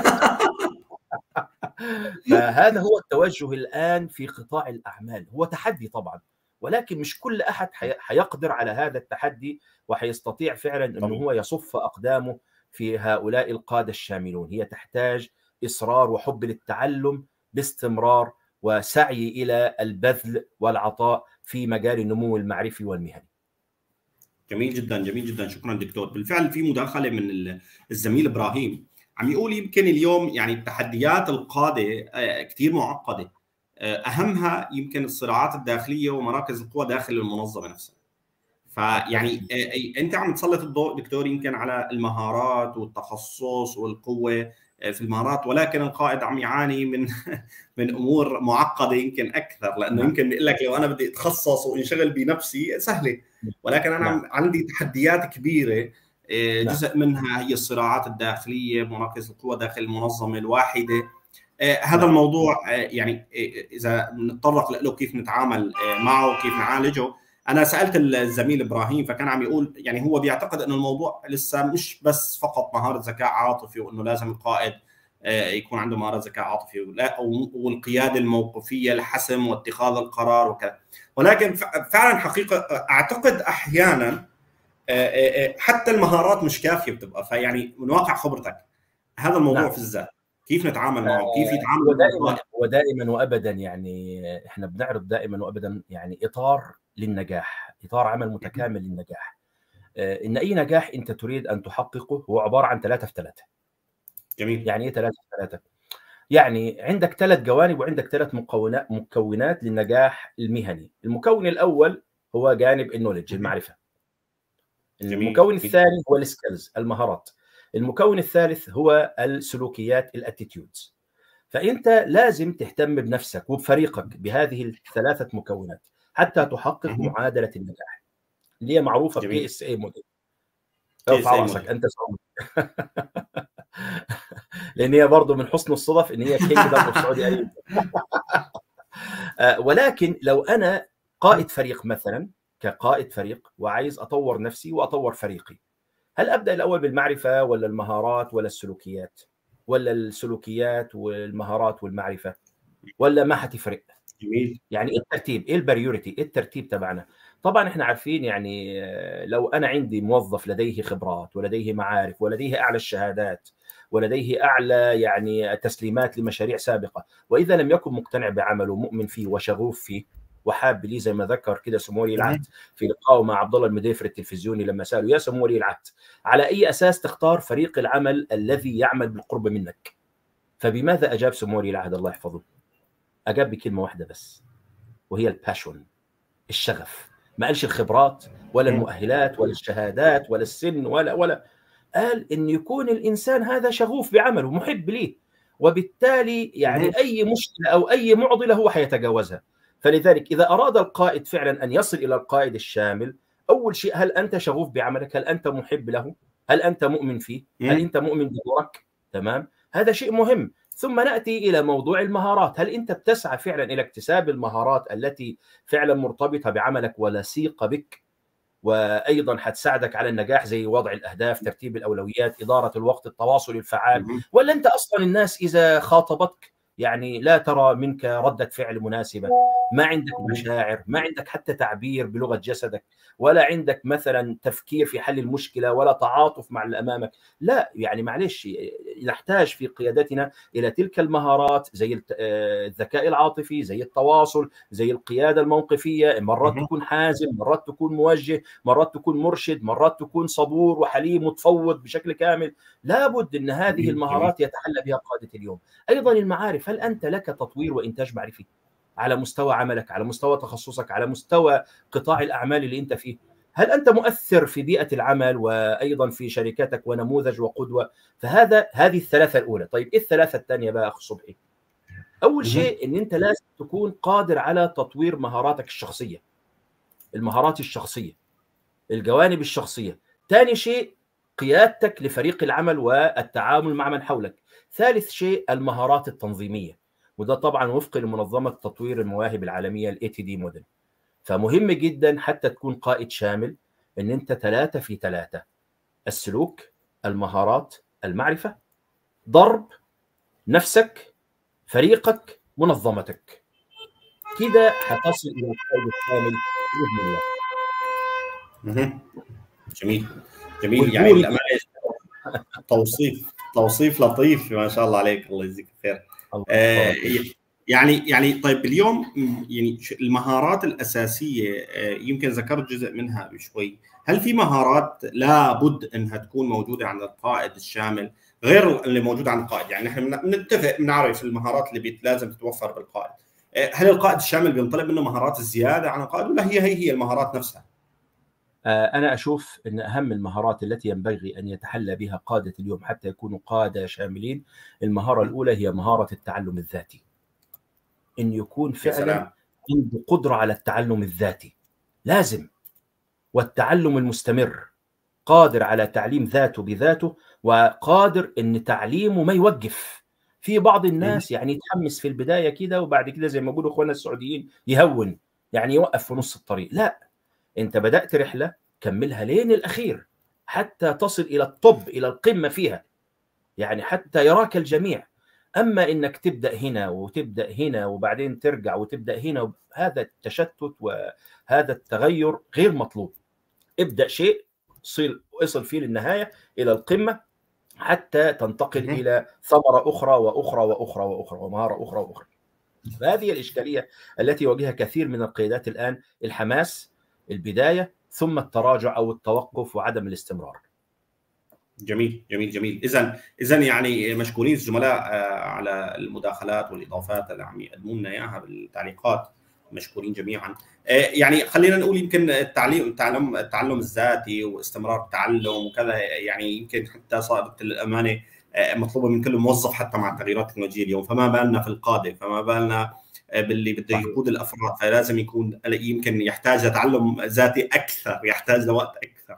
S2: فهذا هو التوجه الآن في قطاع الأعمال. هو تحدي طبعا، ولكن مش كل أحد حيقدر على هذا التحدي وحيستطيع فعلا أنه هو يصف أقدامه في هؤلاء القادة الشاملون. هي تحتاج إصرار وحب للتعلم باستمرار، وسعي إلى البذل والعطاء في مجال النمو المعرفي والمهني.
S1: جميل جدا، جميل جدا، شكرا دكتور. بالفعل في مداخلة من الزميل إبراهيم عم يقول يمكن اليوم يعني التحديات القادة كثير معقدة، أهمها يمكن الصراعات الداخلية ومراكز القوى داخل المنظمة نفسها. فيعني أنت عم تسلط الضوء دكتور يمكن على المهارات والتخصص والقوة في المهارات، ولكن القائد عم يعاني من من امور معقده يمكن اكثر، لانه يمكن بيقول لك لو انا بدي اتخصص وانشغل بنفسي سهله، ولكن انا نعم. عندي تحديات كبيره، جزء نعم. منها هي الصراعات الداخليه بمراكز القوى داخل المنظمه الواحده. هذا نعم. الموضوع يعني اذا نتطرق له كيف نتعامل معه وكيف نعالجه. انا سالت الزميل ابراهيم فكان عم يقول يعني هو بيعتقد انه الموضوع لسه مش بس فقط مهاره ذكاء عاطفي، وانه لازم القائد يكون عنده مهاره ذكاء عاطفي والقياده الموقفيه لحسم واتخاذ القرار وكذا، ولكن فعلا حقيقه اعتقد احيانا حتى المهارات مش كافيه بتبقى. فيعني من واقع خبرتك هذا الموضوع نعم. في الذات كيف نتعامل معه؟ كيف يتعامل
S2: ودائما ودائما وابدا يعني احنا بنعرض دائما وابدا يعني اطار للنجاح، اطار عمل متكامل للنجاح. ان اي نجاح انت تريد ان تحققه هو عباره عن ثلاثه في ثلاثه.
S1: جميل.
S2: يعني ايه ثلاثه في ثلاثه؟ يعني عندك ثلاث جوانب وعندك ثلاث مكونات مكونات للنجاح المهني. المكون الاول هو جانب النولج، المعرفه.
S1: جميل.
S2: المكون الثاني هو السكيلز، المهارات. المكون الثالث هو السلوكيات، الاتيتيودز. فانت لازم تهتم بنفسك وبفريقك بهذه الثلاثه مكونات حتى تحقق معادله النجاح اللي هي معروفه بي اس اي موديل. ارفع راسك انت سعودي. لان هي برضه من حسن الصدف ان هي كينجدم اوف سعودي اريبيا. ولكن لو انا قائد فريق مثلا، كقائد فريق وعايز اطور نفسي واطور فريقي، هل ابدا الاول بالمعرفه ولا المهارات ولا السلوكيات، ولا السلوكيات والمهارات والمعرفه، ولا ما حتفرق؟
S1: جميل.
S2: يعني ايه الترتيب؟ ايه البريوريتي؟ ايه الترتيب تبعنا؟ طبعا احنا عارفين يعني لو انا عندي موظف لديه خبرات ولديه معارف ولديه اعلى الشهادات ولديه اعلى يعني تسليمات لمشاريع سابقه، واذا لم يكن مقتنع بعمله مؤمن فيه وشغوف فيه وحاب ليه، زي ما ذكر كده سمو ولي العهد في لقائه مع عبد الله المديفر التلفزيوني لما ساله يا سمو ولي العهد على اي اساس تختار فريق العمل الذي يعمل بالقرب منك؟ فبماذا اجاب سمو ولي العهد الله يحفظه؟ اجاب بكلمه واحده بس، وهي الباشون، الشغف. ما قالش الخبرات ولا المؤهلات ولا الشهادات ولا السن ولا ولا قال ان يكون الانسان هذا شغوف بعمله، محب ليه، وبالتالي يعني اي مشكله او اي معضله هو حيتجاوزها. فلذلك اذا اراد القائد فعلا ان يصل الى القائد الشامل، اول شيء هل انت شغوف بعملك؟ هل انت محب له؟ هل انت مؤمن فيه؟ هل انت مؤمن بدورك؟ تمام، هذا شيء مهم. ثم نأتي إلى موضوع المهارات. هل أنت بتسعى فعلا إلى اكتساب المهارات التي فعلا مرتبطة بعملك ولصيقة بك، وأيضا حتساعدك على النجاح، زي وضع الأهداف، ترتيب الأولويات، إدارة الوقت، التواصل الفعال؟ ولا أنت أصلا الناس إذا خاطبتك يعني لا ترى منك ردة فعل مناسبة، ما عندك مشاعر، ما عندك حتى تعبير بلغة جسدك، ولا عندك مثلا تفكير في حل المشكلة، ولا تعاطف مع اللي أمامك؟ لا يعني معلش، نحتاج في قيادتنا إلى تلك المهارات، زي الذكاء العاطفي، زي التواصل، زي القيادة الموقفية. مرات تكون حازم، مرات تكون موجه، مرات تكون مرشد، مرات تكون صبور وحليم متفوض بشكل كامل. لابد أن هذه المهارات يتحلى بها قادة اليوم. أيضا المعارف، هل أنت لك تطوير وإنتاج معرفي على مستوى عملك، على مستوى تخصصك، على مستوى قطاع الأعمال اللي أنت فيه؟ هل أنت مؤثر في بيئة العمل وأيضا في شركاتك ونموذج وقدوة؟ فهذا هذه الثلاثة الأولى. طيب إيه الثلاثة الثانية بقى أخ صبحي؟ أول شيء أن أنت لازم تكون قادر على تطوير مهاراتك الشخصية، المهارات الشخصية، الجوانب الشخصية. ثاني شيء قيادتك لفريق العمل والتعامل مع من حولك. ثالث شيء المهارات التنظيمية، وده طبعا وفق لمنظمة تطوير المواهب العالمية ال إيه تي دي موديل. فمهم جدا حتى تكون قائد شامل ان انت ثلاثة في ثلاثة: السلوك، المهارات، المعرفة، ضرب نفسك، فريقك، منظمتك. كده حتصل الى القائد الكامل باذن الله.
S1: جميل جميل، يعني الامانه توصيف توصيف لطيف، ما شاء الله عليك، الله يجزيك خير. آه يعني يعني طيب اليوم يعني المهارات الاساسيه يمكن ذكرت جزء منها بشوي، هل في مهارات لابد انها تكون موجوده عند القائد الشامل غير اللي موجوده عند القائد؟ يعني نحن بنتفق بنعرف المهارات اللي لازم تتوفر بالقائد، هل القائد الشامل بينطلب منه مهارات الزياده عن القائد، ولا هي هي هي المهارات نفسها؟
S2: أنا أشوف أن أهم المهارات التي ينبغي أن يتحلى بها قادة اليوم حتى يكونوا قادة شاملين، المهارة الأولى هي مهارة التعلم الذاتي. أن يكون فعلا عنده قدرة على التعلم الذاتي، لازم، والتعلم المستمر، قادر على تعليم ذاته بذاته، وقادر أن تعليمه ما يوقف. في بعض الناس يعني يتحمس في البداية كده، وبعد كده زي ما يقولوا أخوانا السعوديين يهون، يعني يوقف في نص الطريق. لا، انت بدأت رحلة كملها لين الأخير حتى تصل إلى الطب، إلى القمة فيها، يعني حتى يراك الجميع. أما إنك تبدأ هنا وتبدأ هنا وبعدين ترجع وتبدأ هنا، هذا التشتت وهذا التغير غير مطلوب. ابدأ شيء، اصل فيه للنهاية إلى القمة حتى تنتقل إلى ثمرة أخرى وأخرى وأخرى وأخرى ومهارة أخرى وأخرى. فهذه الإشكالية التي يواجهها كثير من القيادات الآن: الحماس، البداية، ثم التراجع أو التوقف وعدم الاستمرار.
S1: جميل جميل جميل. إذا إذا يعني مشكورين الزملاء على المداخلات والإضافات اللي عم يقدموا لنا إياها بالتعليقات، مشكورين جميعا. يعني خلينا نقول يمكن التعليم التعلم التعلم الذاتي واستمرار التعلم وكذا، يعني يمكن حتى صارت الأمانة مطلوبة من كل موظف حتى مع التغييرات التكنولوجية اليوم، فما بالنا في القادة، فما بالنا باللي بده يقود الافراد، فلازم يكون يمكن يحتاج لتعلم ذاتي اكثر، يحتاج لوقت اكثر.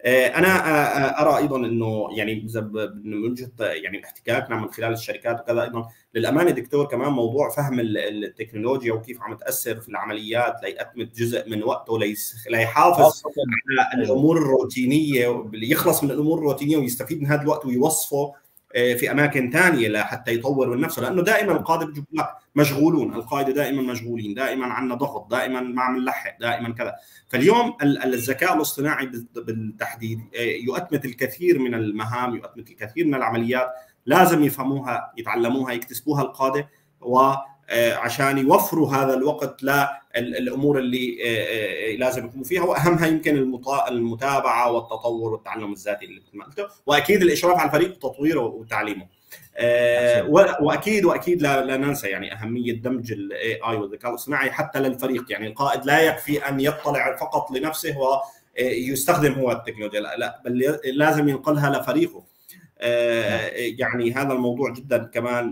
S1: انا ارى ايضا انه يعني من وجهه يعني احتكاكنا من خلال الشركات وكذا، ايضا للامانه دكتور كمان موضوع فهم التكنولوجيا وكيف عم تاثر في العمليات ليأتمت جزء من وقته ليحافظ على الامور الروتينيه، يخلص من الامور الروتينيه ويستفيد من هذا الوقت ويوظفه في اماكن ثانيه لحتى يطور من نفسه، لانه دائما القاده بيجوا مشغولون، القاده دائما مشغولين، دائما عندنا ضغط، دائما ما عم نلحق، دائما كذا. فاليوم الذكاء الاصطناعي بالتحديد يؤتمت الكثير من المهام، يؤتمت الكثير من العمليات، لازم يفهموها، يتعلموها، يكتسبوها القاده، وعشان يوفروا هذا الوقت للامور اللي لازم يقوموا فيها، واهمها يمكن المتابعه والتطور والتعلم الذاتي اللي مثل ما قلت، واكيد الاشراف على الفريق وتطويره وتعليمه. واكيد واكيد لا, لا ننسى يعني اهميه دمج الاي اي والذكاء الاصطناعي حتى للفريق. يعني القائد لا يكفي ان يطلع فقط لنفسه ويستخدم هو التكنولوجيا، لا, لا بل لازم ينقلها لفريقه. يعني هذا الموضوع جدا كمان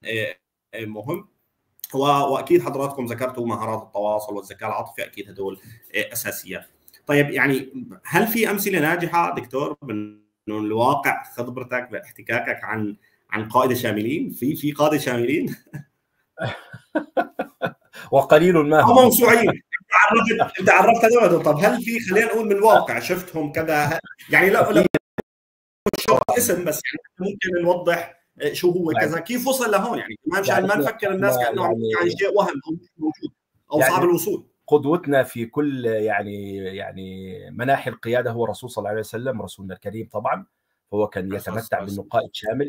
S1: مهم. واكيد حضراتكم ذكرتوا مهارات التواصل والذكاء العاطفي، اكيد هدول اساسيات. طيب يعني هل في امثله ناجحه دكتور من الواقع، خبرتك باحتكاكك عن عن قائده شاملين؟ في في قاده شاملين
S2: وقليل ما
S1: او
S2: هم.
S1: موسوعين. انت عرفت انت عرفت هذول. طب هل في، خلينا نقول من الواقع شفتهم كذا يعني، لا لا اسم بس، يعني ممكن نوضح شو هو كذا، كيف وصل لهون يعني، كمان مشان
S2: يعني
S1: ما نفكر الناس كانه عم
S2: يعني
S1: عن شيء وهم او مش موجود او
S2: يعني
S1: صعب الوصول.
S2: قدوتنا في كل يعني يعني مناحي القياده هو الرسول صلى الله عليه وسلم، رسولنا الكريم طبعا. هو كان يتمتع بانه قائد شامل.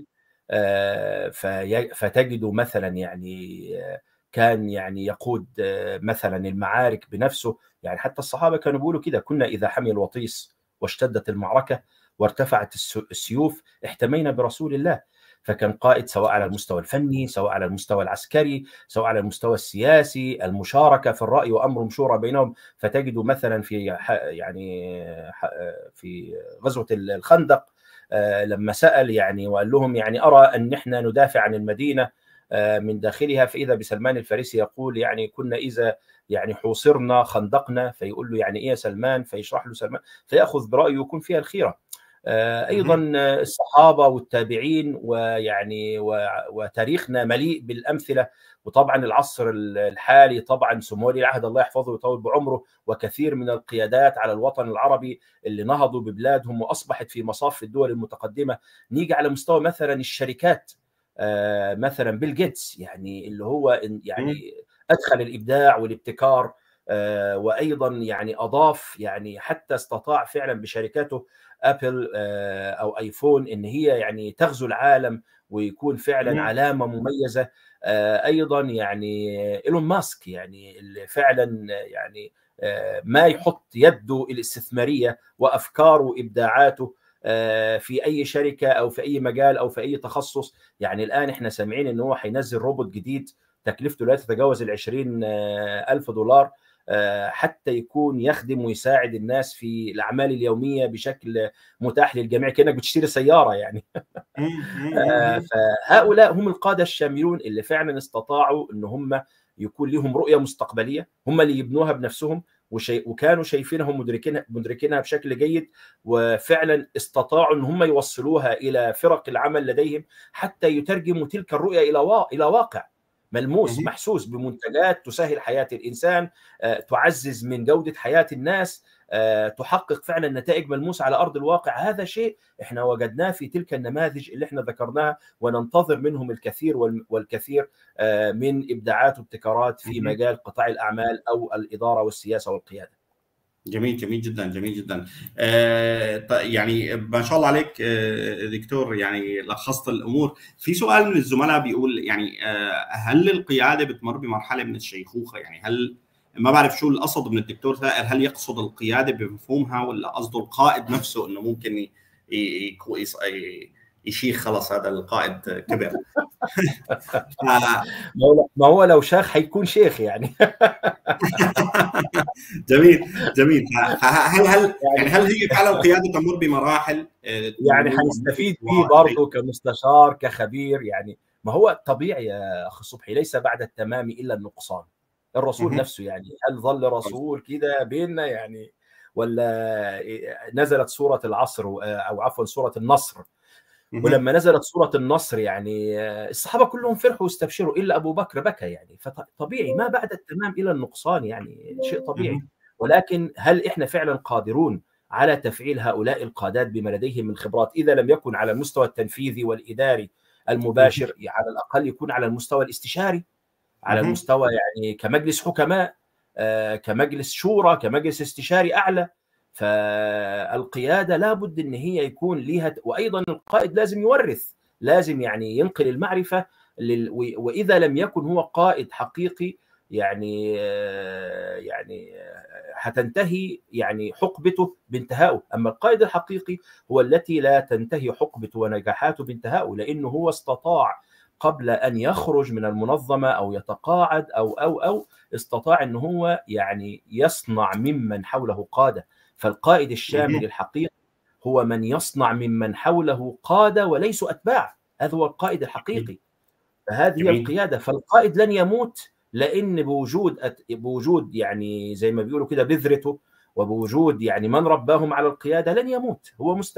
S2: فتجد مثلا يعني كان يعني يقود مثلا المعارك بنفسه. يعني حتى الصحابه كانوا بيقولوا كده: كنا اذا حمي الوطيس واشتدت المعركه وارتفعت السيوف احتمينا برسول الله. فكان قائد سواء على المستوى الفني، سواء على المستوى العسكري، سواء على المستوى السياسي، المشاركه في الراي وامر شورى بينهم. فتجد مثلا في يعني في غزوه الخندق لما سال يعني وقال لهم يعني ارى ان احنا ندافع عن المدينه من داخلها، فاذا بسلمان الفارسي يقول يعني كنا اذا يعني حوصرنا خندقنا. فيقول له يعني ايه يا سلمان؟ فيشرح له سلمان فياخذ برايه ويكون فيها الخيره. ايضا الصحابه والتابعين ويعني وتاريخنا مليء بالامثله. وطبعا العصر الحالي طبعا سمو ولي العهد الله يحفظه ويطول بعمره وكثير من القيادات على الوطن العربي اللي نهضوا ببلادهم واصبحت في مصاف الدول المتقدمه. نيجي على مستوى مثلا الشركات، مثلا بيل جيتس يعني اللي هو يعني ادخل الابداع والابتكار، وايضا يعني اضاف يعني حتى استطاع فعلا بشركاته ابل او ايفون ان هي يعني تغزو العالم ويكون فعلا علامه مميزه. ايضا يعني ايلون ماسك يعني اللي فعلا يعني ما يحط يده الاستثماريه وافكاره وابداعاته في اي شركه او في اي مجال او في اي تخصص. يعني الان احنا سامعين ان هو هينزل روبوت جديد تكلفته لا تتجاوز ال عشرين ألف دولار حتى يكون يخدم ويساعد الناس في الأعمال اليومية بشكل متاح للجميع، كأنك بتشتري سيارة يعني. فهؤلاء هم القادة الشاملون اللي فعلا استطاعوا ان هم يكون لهم رؤية مستقبلية، هم اللي يبنوها بنفسهم وشي... وكانوا شايفينها ومدركينها مدركينها بشكل جيد، وفعلا استطاعوا ان هم يوصلوها الى فرق العمل لديهم حتى يترجموا تلك الرؤية الى وا... الى واقع ملموس محسوس بمنتجات تسهل حياة الإنسان، تعزز من جودة حياة الناس، تحقق فعلا نتائج ملموسة على أرض الواقع. هذا شيء احنا وجدناه في تلك النماذج اللي احنا ذكرناها، وننتظر منهم الكثير والكثير من إبداعات وابتكارات في مجال قطاع الأعمال أو الإدارة والسياسة والقيادة.
S1: جميل جميل جدا جميل جدا. آه يعني ما شاء الله عليك آه دكتور، يعني لخصت الامور. في سؤال من الزملاء بيقول يعني آه هل القياده بتمر بمرحله من الشيخوخه؟ يعني هل، ما بعرف شو القصد من الدكتور ثائر، هل يقصد القياده بمفهومها ولا قصده القائد نفسه انه ممكن يشيخ خلص هذا القائد كبر؟
S2: ما هو لو شيخ حيكون شيخ يعني.
S1: جميل جميل. هل هل يعني هل هي فعلا القياده تمر بمراحل
S2: يعني حنستفيد فيه برضه كمستشار كخبير؟ يعني ما هو طبيعي يا اخي صبحي، ليس بعد التمام الا النقصان. الرسول نفسه يعني هل ظل رسول كده بيننا يعني؟ ولا نزلت سوره العصر او عفوا سوره النصر، ولما نزلت سوره النصر يعني الصحابه كلهم فرحوا واستبشروا الا ابو بكر بكى يعني. فطبيعي ما بعد التمام الى النقصان، يعني شيء طبيعي. ولكن هل احنا فعلا قادرون على تفعيل هؤلاء القادات بما لديهم من خبرات؟ اذا لم يكن على المستوى التنفيذي والاداري المباشر، على الاقل يكون على المستوى الاستشاري، على المستوى يعني كمجلس حكماء، كمجلس شورى، كمجلس استشاري اعلى. فالقياده لابد ان هي يكون لها، وايضا القائد لازم يورث، لازم يعني ينقل المعرفه لل... واذا لم يكن هو قائد حقيقي يعني يعني هتنتهي يعني حقبته بانتهائه. اما القائد الحقيقي هو التي لا تنتهي حقبته ونجاحاته بانتهائه، لانه هو استطاع قبل ان يخرج من المنظمه او يتقاعد او او او استطاع ان هو يعني يصنع ممن حوله قاده. فالقائد الشامل الحقيقي هو من يصنع ممن حوله قاده وليسوا اتباع، هذا هو القائد الحقيقي. فهذه هي القياده. فالقائد لن يموت، لان بوجود أت... بوجود يعني زي ما بيقولوا كده بذرته، وبوجود يعني من رباهم على القياده لن يموت، هو مستمر.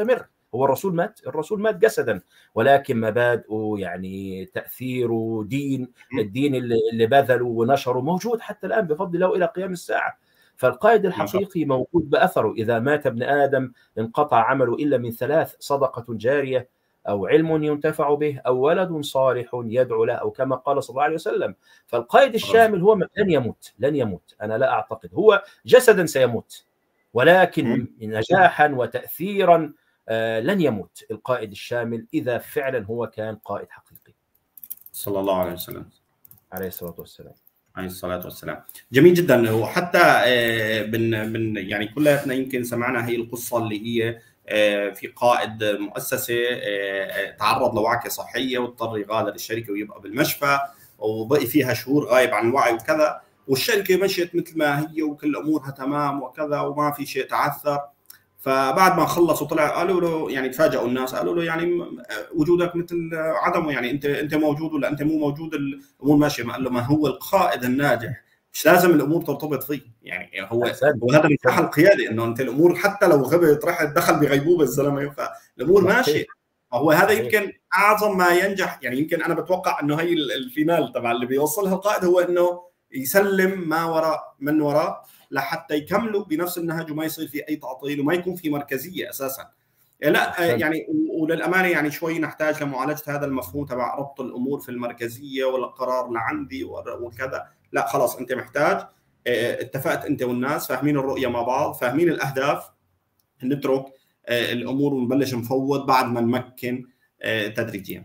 S2: هو الرسول مات، الرسول مات جسدا، ولكن مبادئه يعني تاثيره دين، الدين اللي اللي بذله ونشره موجود حتى الان بفضل الله الى قيام الساعه. فالقائد الحقيقي موجود باثره. اذا مات ابن ادم انقطع عمله الا من ثلاث: صدقه جاريه، أو علم ينتفع به، أو ولد صالح يدعو له، أو كما قال صلى الله عليه وسلم. فالقائد الشامل هو لن يموت، لن يموت، أنا لا أعتقد. هو جسدا سيموت، ولكن نجاحا وتأثيرا لن يموت القائد الشامل إذا فعلا هو كان قائد حقيقي.
S1: صلى الله عليه وسلم.
S2: عليه الصلاة والسلام.
S1: عليه الصلاة والسلام. جميل جدا. وحتى بن بن يعني كلنا يمكن سمعنا هي القصة اللي هي في قائد مؤسسة تعرض لوعكة صحية واضطر يغادر الشركة ويبقى بالمشفى، وبقي فيها شهور غايب عن الوعي وكذا، والشركة مشيت مثل ما هي وكل أمورها تمام وكذا وما في شيء تعثر. فبعد ما خلص وطلع قالوا له، يعني تفاجئوا الناس، قالوا له يعني وجودك مثل عدمه، يعني انت انت موجود ولا انت مو موجود، الامور ماشيه. ما قال له ما هو القائد الناجح مش لازم الامور ترتبط فيه، يعني هو وهذا من حق القياده، انه انت الامور حتى لو غبت رحت دخل بغيبوبه الزلمه فالامور ماشيه. فهو هذا يمكن اعظم ما ينجح، يعني يمكن انا بتوقع انه هي الفينال تبع اللي بيوصلها القائد، هو انه يسلم ما وراء من وراء لحتى يكملوا بنفس النهج وما يصير في اي تعطيل وما يكون في مركزيه اساسا. لا يعني وللامانه يعني شوي نحتاج لمعالجه هذا المفهوم تبع ربط الامور في المركزيه والقرار لعندي وكذا. لا خلاص، انت محتاج اتفقت انت والناس فاهمين الرؤيه مع بعض، فاهمين الاهداف، نترك الامور ونبلش نفوض بعد ما نمكن تدريجيا.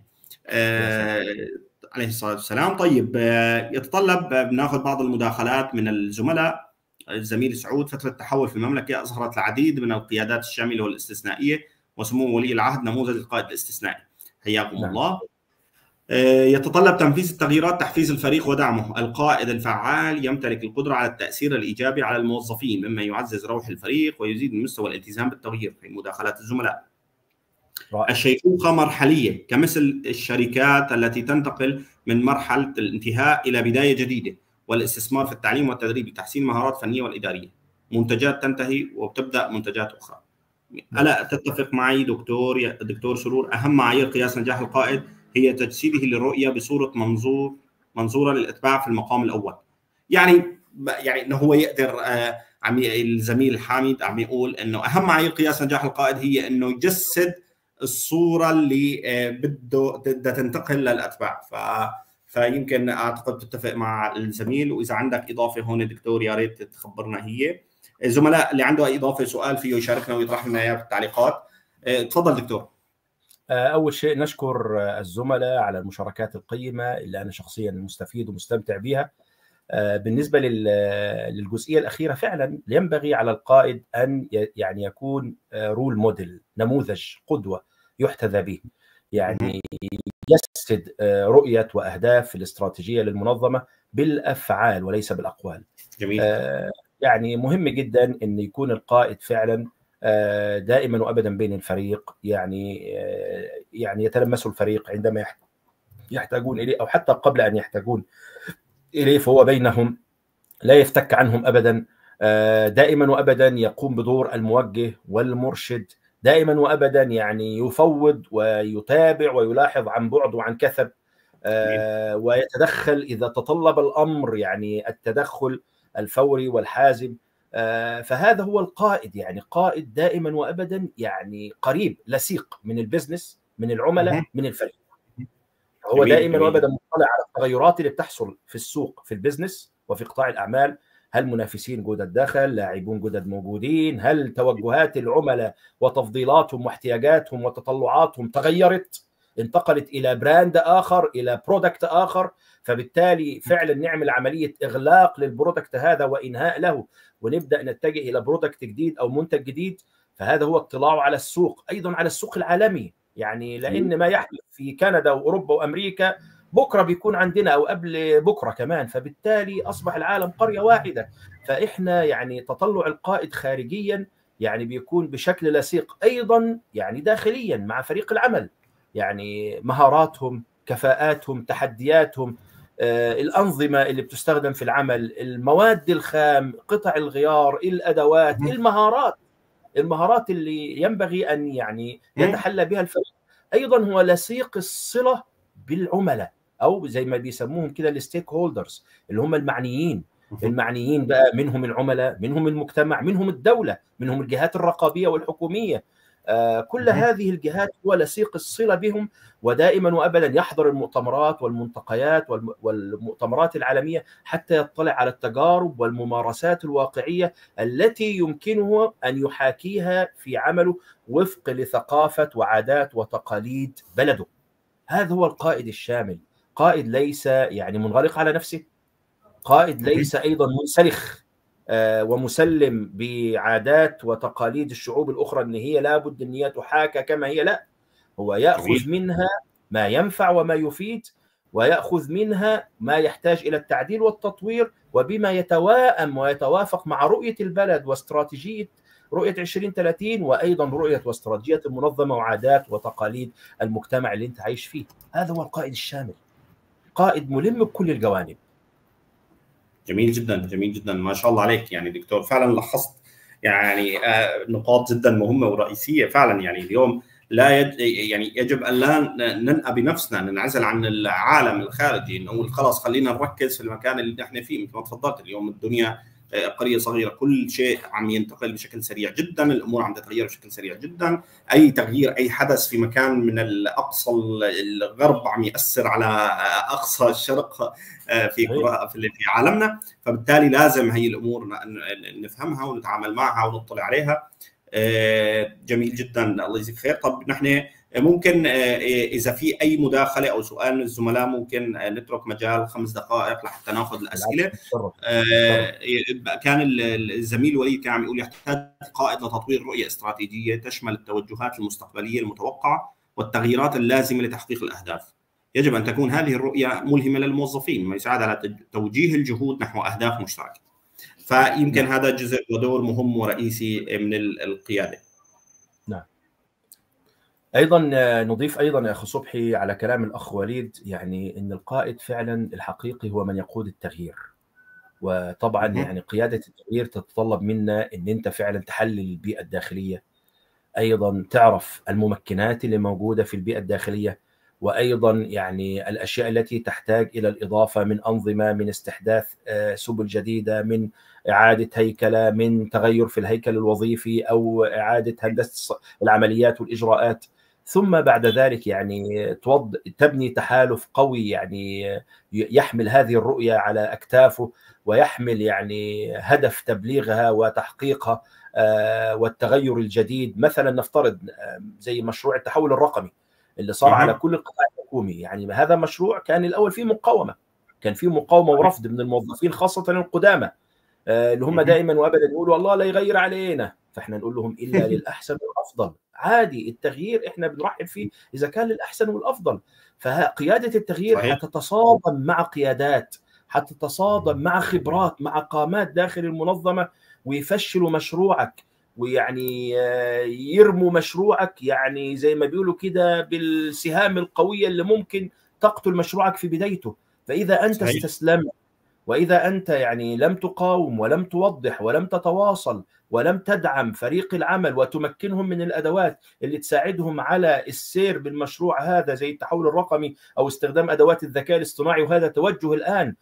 S1: عليه الصلاه والسلام. طيب يتطلب بناخذ بعض المداخلات من الزملاء. الزميل سعود: فتره التحول في المملكه اظهرت العديد من القيادات الشامله والاستثنائيه، وسمو ولي العهد نموذج القائد الاستثنائي. حياكم نعم. الله. يتطلب تنفيذ التغييرات، تحفيز الفريق ودعمه. القائد الفعال يمتلك القدره على التاثير الايجابي على الموظفين، مما يعزز روح الفريق ويزيد من مستوى الالتزام بالتغيير. في مداخلات الزملاء: الشيخوخه مرحليه كمثل الشركات التي تنتقل من مرحله الانتهاء الى بدايه جديده، والاستثمار في التعليم والتدريب لتحسين مهارات فنيه والاداريه. منتجات تنتهي وتبدا منتجات اخرى. الا تتفق معي دكتور دكتور سرور؟ اهم معايير قياس نجاح القائد هي تجسيده للرؤيه بصوره منظور منظوره للاتباع في المقام الاول. يعني يعني انه هو يقدر آه عم الزميل حامد عم يقول انه اهم معايير قياس نجاح القائد هي انه يجسد الصوره اللي آه بده بدها تنتقل للاتباع. ف فيمكن اعتقد تتفق مع الزميل، واذا عندك اضافه هون دكتور يا ريت تخبرنا هي. الزملاء اللي عنده اي اضافه سؤال فيه يشاركنا ويطرح لنا اياه في التعليقات. تفضل دكتور.
S2: اول شيء نشكر الزملاء على المشاركات القيمه اللي انا شخصيا مستفيد ومستمتع بها. بالنسبه للجزئيه الاخيره، فعلا ينبغي على القائد ان يعني يكون رول موديل، نموذج قدوه يحتذى به، يعني يجسد رؤيه واهداف الاستراتيجيه للمنظمه بالافعال وليس بالاقوال.
S1: جميل.
S2: يعني مهم جدا ان يكون القائد فعلا دائما وابدا بين الفريق، يعني يعني يتلمسوا الفريق عندما يحتاجون اليه او حتى قبل ان يحتاجون اليه، فهو بينهم لا يفتك عنهم ابدا. دائما وابدا يقوم بدور الموجه والمرشد، دائما وابدا يعني يفوض ويتابع ويلاحظ عن بعد وعن كثب، ويتدخل اذا تطلب الامر، يعني التدخل الفوري والحازم. فهذا هو القائد، يعني قائد دائما وابدا يعني قريب لصيق من البزنس، من العملاء، من الفريق. هو دائما وابدا مطلع على التغيرات اللي بتحصل في السوق، في البزنس وفي قطاع الاعمال. هل منافسين جدد دخل؟ لاعبون جدد موجودين؟ هل توجهات العملاء وتفضيلاتهم واحتياجاتهم وتطلعاتهم تغيرت، انتقلت الى براند اخر، الى برودكت اخر؟ فبالتالي فعلا نعمل عمليه اغلاق للبرودكت هذا وانهاء له، ونبدا نتجه الى برودكت جديد او منتج جديد. فهذا هو اطلاعه على السوق، ايضا على السوق العالمي، يعني لان ما يحدث في كندا واوروبا وامريكا بكره بيكون عندنا او قبل بكره كمان، فبالتالي اصبح العالم قريه واحده. فاحنا يعني تطلع القائد خارجيا يعني بيكون بشكل لصيق ايضا يعني داخليا مع فريق العمل، يعني مهاراتهم، كفاءاتهم، تحدياتهم، آه، الأنظمة اللي بتستخدم في العمل، المواد الخام، قطع الغيار، الأدوات، المهارات. المهارات اللي ينبغي ان يعني يتحلى بها الفريق ايضا هو لصيق الصله بالعملاء، او زي ما بيسموهم كده الستيك هولدرز، اللي هم المعنيين. المعنيين بقى منهم العملاء، منهم المجتمع، منهم الدوله، منهم الجهات الرقابيه والحكوميه. آه كل هذه الجهات هو لصيق الصله بهم، ودائما وابدا يحضر المؤتمرات والملتقيات والمؤتمرات العالميه حتى يطلع على التجارب والممارسات الواقعيه التي يمكنه ان يحاكيها في عمله وفق لثقافه وعادات وتقاليد بلده. هذا هو القائد الشامل، قائد ليس يعني منغلق على نفسه، قائد ليس ايضا منسلخ ومسلم بعادات وتقاليد الشعوب الاخرى ان هي لابد ان هي تحاكى كما هي. لا، هو ياخذ منها ما ينفع وما يفيد، وياخذ منها ما يحتاج الى التعديل والتطوير، وبما يتوائم ويتوافق مع رؤيه البلد واستراتيجيه رؤيه عشرين ثلاثين، وايضا رؤيه واستراتيجيه المنظمه وعادات وتقاليد المجتمع اللي انت عايش فيه. هذا هو القائد الشامل، قائد ملم بكل الجوانب.
S1: جميل جدا، جميل جدا، ما شاء الله عليك يعني دكتور، فعلا لخصت يعني نقاط جدا مهمه ورئيسيه فعلا. يعني اليوم لا يج... يعني يجب ان لا ننأى بنفسنا، ننعزل عن العالم الخارجي، نقول خلاص خلينا نركز في المكان اللي نحن فيه. مثل ما تفضلت، اليوم الدنيا قريه صغيره، كل شيء عم ينتقل بشكل سريع جدا، الامور عم تتغير بشكل سريع جدا، اي تغيير اي حدث في مكان من الاقصى الغرب عم ياثر على اقصى الشرق في في عالمنا. فبالتالي لازم هي الامور نفهمها ونتعامل معها ونطلع عليها. جميل جدا، الله يجزيك خير. طب نحن ممكن اذا في اي مداخله او سؤال من الزملاء ممكن نترك مجال خمس دقائق لحتى ناخذ الاسئله. كان الزميل وليد كان عم يقول يحتاج قائد لتطوير رؤيه استراتيجيه تشمل التوجهات المستقبليه المتوقعه والتغييرات اللازمه لتحقيق الاهداف. يجب ان تكون هذه الرؤيه ملهمه للموظفين، ما يساعد على توجيه الجهود نحو اهداف مشتركه. فيمكن هذا جزء ودور مهم ورئيسي من القياده.
S2: نعم. ايضا نضيف ايضا يا اخي صبحي على كلام الاخ وليد، يعني ان القائد فعلا الحقيقي هو من يقود التغيير. وطبعا يعني قياده التغيير تتطلب منا ان انت فعلا تحلل البيئه الداخليه، ايضا تعرف الممكنات اللي موجوده في البيئه الداخليه، وايضا يعني الاشياء التي تحتاج الى الاضافه من انظمه، من استحداث سبل جديده، من اعاده هيكله، من تغير في الهيكل الوظيفي، او اعاده هندسه العمليات والاجراءات. ثم بعد ذلك يعني توض... تبني تحالف قوي يعني يحمل هذه الرؤيه على اكتافه، ويحمل يعني هدف تبليغها وتحقيقها والتغير الجديد. مثلا نفترض زي مشروع التحول الرقمي اللي صار أه. على كل القطاع الحكومي. يعني هذا مشروع كان الاول فيه مقاومه، كان فيه مقاومه ورفض من الموظفين خاصه القدامى، اللي هم دائما وابدا يقولوا الله لا يغير علينا، فاحنا نقول لهم الا للاحسن والافضل. عادي، التغيير احنا بنرحب فيه اذا كان للاحسن والافضل. فقياده التغيير صحيح. حتتصادم مع قيادات، حتتصادم مع خبرات، مع قامات داخل المنظمه، ويفشلوا مشروعك، ويعني يرموا مشروعك يعني زي ما بيقولوا كده بالسهام القويه اللي ممكن تقتل مشروعك في بدايته. فاذا انت صحيح. استسلمت، واذا انت يعني لم تقاوم ولم توضح ولم تتواصل ولم تدعم فريق العمل وتمكنهم من الادوات اللي تساعدهم على السير بالمشروع هذا زي التحول الرقمي او استخدام ادوات الذكاء الاصطناعي، وهذا توجه الان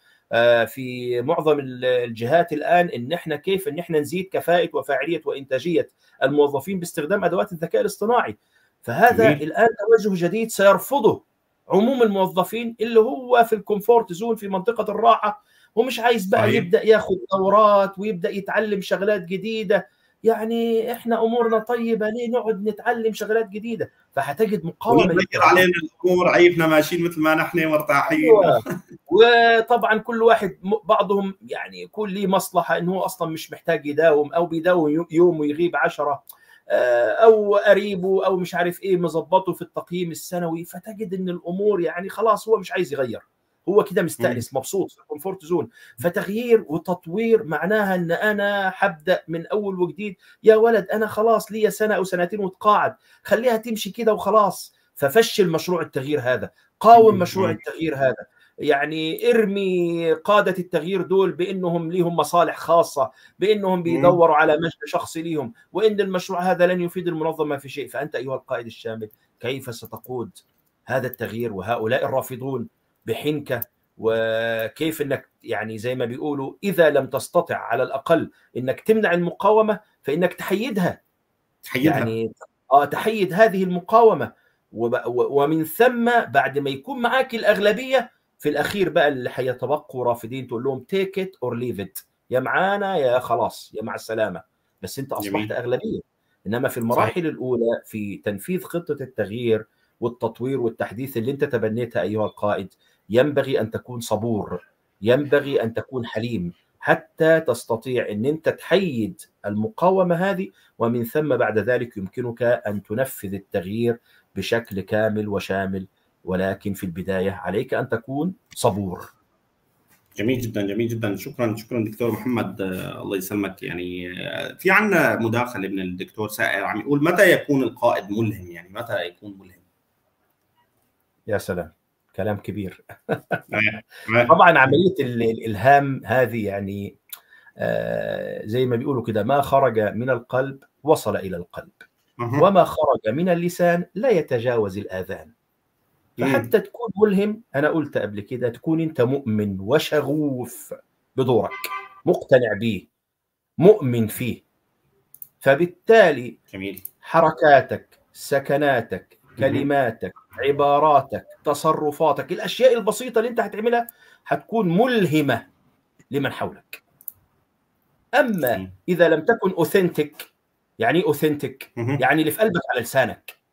S2: في معظم الجهات الان، ان احنا كيف ان احنا نزيد كفاءه وفاعليه وانتاجيه الموظفين باستخدام ادوات الذكاء الاصطناعي. فهذا مم. الان توجه جديد سيرفضه عموم الموظفين اللي هو في الكومفورت زون، في منطقه الراحه، ومش عايز بقى صحيح. يبدا ياخذ دورات ويبدا يتعلم شغلات جديده. يعني احنا امورنا طيبه، ليه نقعد نتعلم شغلات جديده؟ فهتجد مقاومه.
S1: ونغير علينا الامور، عيبنا ماشيين مثل ما نحن مرتاحين.
S2: وطبعا كل واحد بعضهم يعني يكون ليه مصلحه انه هو اصلا مش محتاج يداوم، او بيداوم يوم ويغيب عشرة، او قريبه او مش عارف ايه مظبطه في التقييم السنوي. فتجد ان الامور يعني خلاص هو مش عايز يغير، هو كده مستأنس مبسوط في الكومفورت زون. فتغيير وتطوير معناها ان انا حبدا من اول وجديد. يا ولد انا خلاص ليا سنه او سنتين وتقاعد، خليها تمشي كده وخلاص. ففشل مشروع التغيير هذا، قاوم مشروع التغيير هذا. يعني ارمي قادة التغيير دول بأنهم ليهم مصالح خاصة، بأنهم بيدوروا على مجد شخصي ليهم، وإن المشروع هذا لن يفيد المنظمة في شيء. فأنت أيها القائد الشامل كيف ستقود هذا التغيير وهؤلاء الرافضون بحنكة؟ وكيف أنك يعني زي ما بيقولوا إذا لم تستطع على الأقل أنك تمنع المقاومة فإنك تحيدها.
S1: تحيدها.
S2: يعني آه تحيد هذه المقاومة، ومن ثم بعد ما يكون معاك الأغلبية في الأخير بقى اللي حيتبقوا رافضين تقول لهم take it or leave it، يا معانا يا خلاص يا مع السلامة، بس أنت أصبحت
S1: جميل.
S2: أغلبية. إنما في المراحل صحيح. الأولى في تنفيذ خطة التغيير والتطوير والتحديث اللي أنت تبنيتها أيها القائد، ينبغي أن تكون صبور، ينبغي أن تكون حليم حتى تستطيع أن أنت تحيد المقاومة هذه، ومن ثم بعد ذلك يمكنك أن تنفذ التغيير بشكل كامل وشامل. ولكن في البداية عليك أن تكون صبور.
S1: جميل جدا، جميل جدا. شكرا شكرا دكتور محمد، الله يسلمك. يعني في عندنا مداخلة من الدكتور سائر عم يقول متى يكون القائد ملهم؟ يعني متى يكون ملهم؟
S2: يا سلام، كلام كبير. طبعا عملية الإلهام هذه يعني زي ما بيقولوا كده، ما خرج من القلب وصل إلى القلب، وما خرج من اللسان لا يتجاوز الآذان. فحتى تكون ملهم، أنا قلت قبل كده، تكون أنت مؤمن وشغوف بدورك، مقتنع به، مؤمن فيه. فبالتالي
S1: جميل.
S2: حركاتك، سكناتك، كلماتك، عباراتك، تصرفاتك، الأشياء البسيطة اللي أنت هتعملها هتكون ملهمة لمن حولك. أما إذا لم تكن أوثنتك، يعني أوثنتك يعني اللي في قلبك على لسانك،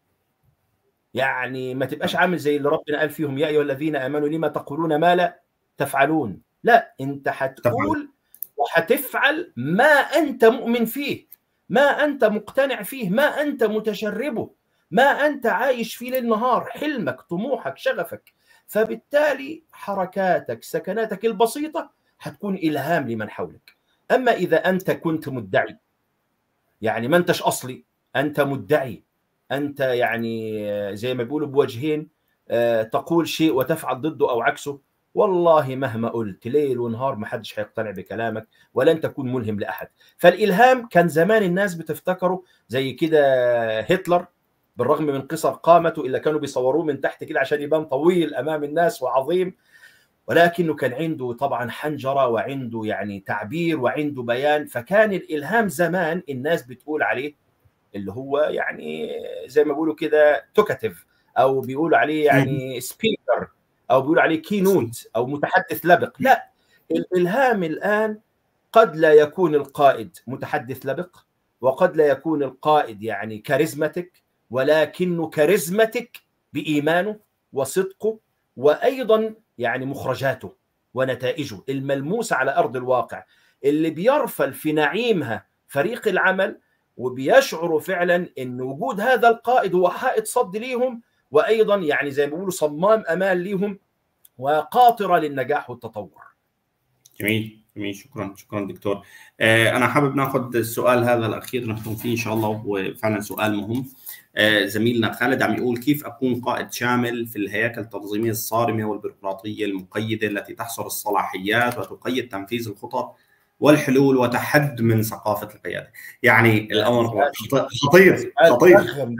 S2: يعني ما تبقاش عامل زي اللي ربنا قال فيهم يا أيها الذين آمنوا لما تقولون ما لا تفعلون. لا، أنت هتقول وهتفعل ما أنت مؤمن فيه، ما أنت مقتنع فيه، ما أنت متشربه، ما أنت عايش فيه ليل نهار، حلمك، طموحك، شغفك. فبالتالي حركاتك، سكناتك البسيطة هتكون إلهام لمن حولك. أما إذا أنت كنت مدعي، يعني ما أنتش أصلي، أنت مدعي، أنت يعني زي ما بيقولوا بوجهين، تقول شيء وتفعل ضده أو عكسه، والله مهما قلت ليل ونهار ما حدش هيقتنع بكلامك ولن تكون ملهم لأحد. فالإلهام كان زمان الناس بتفتكره زي كده هتلر، بالرغم من قصر قامته إلا كانوا بيصوروه من تحت كده عشان يبان طويل أمام الناس وعظيم، ولكنه كان عنده طبعا حنجرة وعنده يعني تعبير وعنده بيان. فكان الإلهام زمان الناس بتقول عليه اللي هو يعني زي ما بيقولوا كده توكاتيف، أو بيقولوا عليه يعني سبيكر، أو بيقولوا عليه كينوت أو متحدث لبق. لا، الإلهام الآن قد لا يكون القائد متحدث لبق، وقد لا يكون القائد يعني كاريزماتيك، ولكنه كاريزماتيك بإيمانه وصدقه، وأيضا يعني مخرجاته ونتائجه الملموسة على أرض الواقع، اللي بيرفل في نعيمها فريق العمل، وبيشعروا فعلا أن وجود هذا القائد هو حائط صد ليهم، وأيضا يعني زي ما بيقولوا صمام أمان ليهم، وقاطرة للنجاح والتطور.
S1: جميل جميل. شكرا شكرا دكتور. آه انا حابب ناخذ السؤال هذا الاخير نختم فيه ان شاء الله، وهو فعلا سؤال مهم. آه زميلنا خالد عم يقول كيف اكون قائد شامل في الهياكل التنظيميه الصارمه والبيروقراطيه المقيده التي تحصر الصلاحيات وتقيد تنفيذ الخطط والحلول وتحد من ثقافه القياده؟ يعني الامر خطير خطير.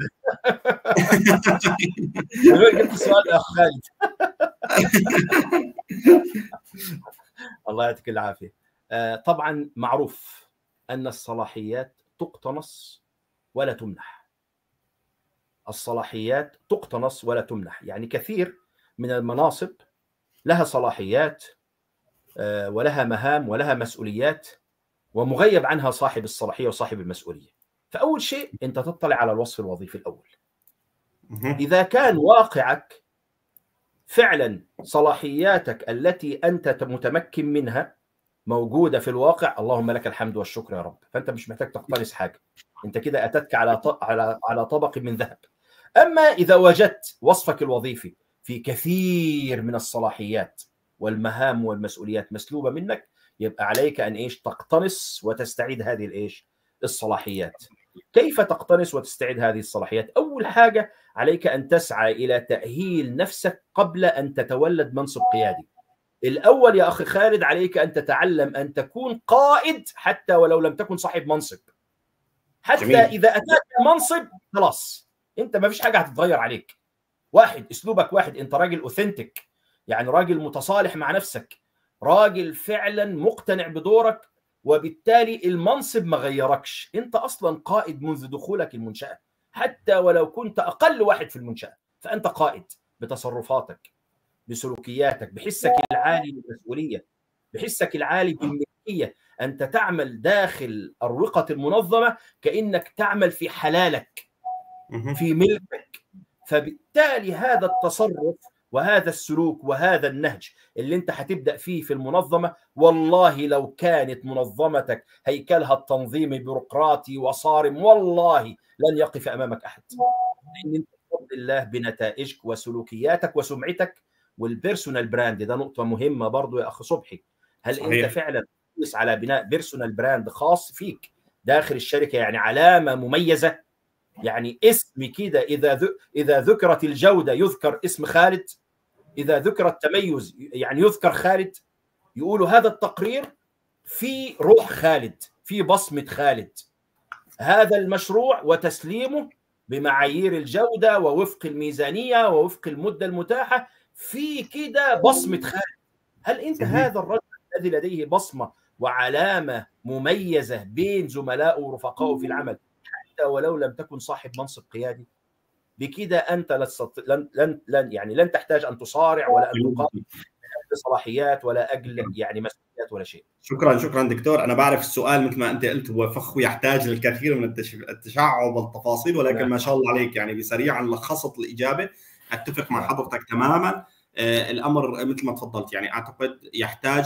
S2: قلت السؤال يا خالد. الله يعطيك العافية. طبعا معروف أن الصلاحيات تقتنص ولا تمنح. الصلاحيات تقتنص ولا تمنح، يعني كثير من المناصب لها صلاحيات ولها مهام ولها مسؤوليات، ومغيب عنها صاحب الصلاحية وصاحب المسؤولية. فأول شيء أنت تطلع على الوصف الوظيفي الأول. إذا كان واقعك فعلا صلاحياتك التي أنت متمكن منها موجودة في الواقع، اللهم لك الحمد والشكر يا رب، فأنت مش محتاج تقتنص حاجة، أنت كده أتتك على على على طبق من ذهب. أما إذا وجدت وصفك الوظيفي في كثير من الصلاحيات والمهام والمسؤوليات مسلوبة منك، يبقى عليك أن إيش تقتنص وتستعيد هذه الإيش الصلاحيات. كيف تقتنص وتستعيد هذه الصلاحيات؟ أول حاجة عليك أن تسعى إلى تأهيل نفسك قبل أن تتولد منصب قيادي. الأول يا أخي خالد عليك أن تتعلم أن تكون قائد حتى ولو لم تكن صاحب منصب. حتى جميل. إذا أتاك المنصب خلاص أنت ما فيش حاجة هتتغير عليك. واحد أسلوبك واحد، أنت راجل أوثنتك، يعني راجل متصالح مع نفسك، راجل فعلا مقتنع بدورك، وبالتالي المنصب ما غيركش. أنت أصلا قائد منذ دخولك المنشأة، حتى ولو كنت أقل واحد في المنشأة فأنت قائد بتصرفاتك، بسلوكياتك، بحسك العالي بالمسؤولية، بحسك العالي بالملكية. أنت تعمل داخل أروقة المنظمة كأنك تعمل في حلالك، في ملكك. فبالتالي هذا التصرف وهذا السلوك وهذا النهج اللي انت هتبدأ فيه في المنظمة، والله لو كانت منظمتك هيكلها التنظيمي بيروقراطي وصارم والله لن يقف أمامك أحد. لأن انت بفضل الله بنتائجك وسلوكياتك وسمعتك والبيرسونال براند. ده نقطة مهمة برضو يا أخي صبحي. هل صحيح. انت فعلا تحرص على بناء بيرسونال براند خاص فيك داخل الشركة، يعني علامة مميزة، يعني اسم كده، إذا ذ... إذا ذكرت الجودة يذكر اسم خالد، إذا ذكر التميز يعني يذكر خالد، يقولوا هذا التقرير في روح خالد، في بصمة خالد، هذا المشروع وتسليمه بمعايير الجودة ووفق الميزانية ووفق المدة المتاحة في كده بصمة خالد. هل أنت هذا الرجل الذي لديه بصمة وعلامة مميزة بين زملائه ورفقائه في العمل حتى ولو لم تكن صاحب منصب قيادي؟ بكده أنت لن لن لن يعني لن تحتاج أن تصارع ولا أن تقابل صلاحيات ولا أجل يعني مسؤوليات ولا شيء.
S1: شكرا شكرا دكتور. أنا بعرف السؤال مثل ما أنت قلت هو فخ ويحتاج الكثير من التشعب والتفاصيل، ولكن ما شاء الله عليك يعني بسريعا لخصت الإجابة. أتفق مع حضرتك تماما. آه الامر مثل ما تفضلت يعني اعتقد يحتاج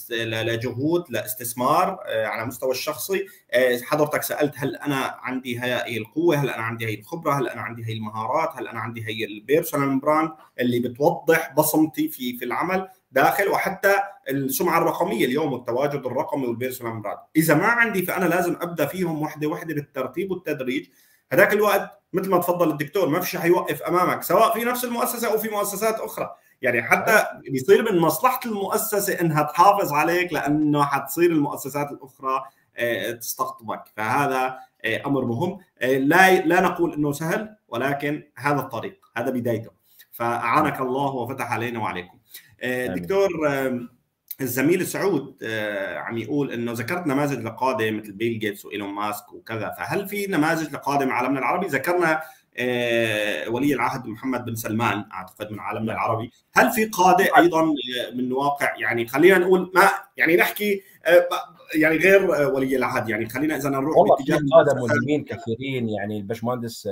S1: لجهود لاستثمار آه على المستوى الشخصي. آه حضرتك سالت هل انا عندي هي القوه، هل انا عندي هي الخبره، هل انا عندي هي المهارات، هل انا عندي هي البيرسونال براند اللي بتوضح بصمتي في في العمل داخل، وحتى السمعه الرقميه اليوم والتواجد الرقمي والبيرسونال براند. اذا ما عندي فانا لازم ابدا فيهم وحده وحده بالترتيب والتدريج. هذاك الوقت مثل ما تفضل الدكتور ما في شيء حيوقف امامك سواء في نفس المؤسسه او في مؤسسات اخرى. يعني حتى بيصير من مصلحه المؤسسه انها تحافظ عليك لانه حتصير المؤسسات الاخرى تستقطبك. فهذا امر مهم. لا لا نقول انه سهل، ولكن هذا الطريق، هذا بدايته. فاعانك الله وفتح علينا وعليكم. دكتور الزميل سعود عم يقول انه ذكرت نماذج لقاده مثل بيل جيتس وايلون ماسك وكذا، فهل في نماذج لقاده من عالمنا العربي؟ ذكرنا ولي العهد محمد بن سلمان اعتقد من عالمنا العربي. هل في قاده ايضا من واقع يعني خلينا نقول ما يعني نحكي يعني غير ولي العهد، يعني خلينا اذا نروح
S2: باتجاه قاده ملهمين كثيرين، يعني الباشمهندس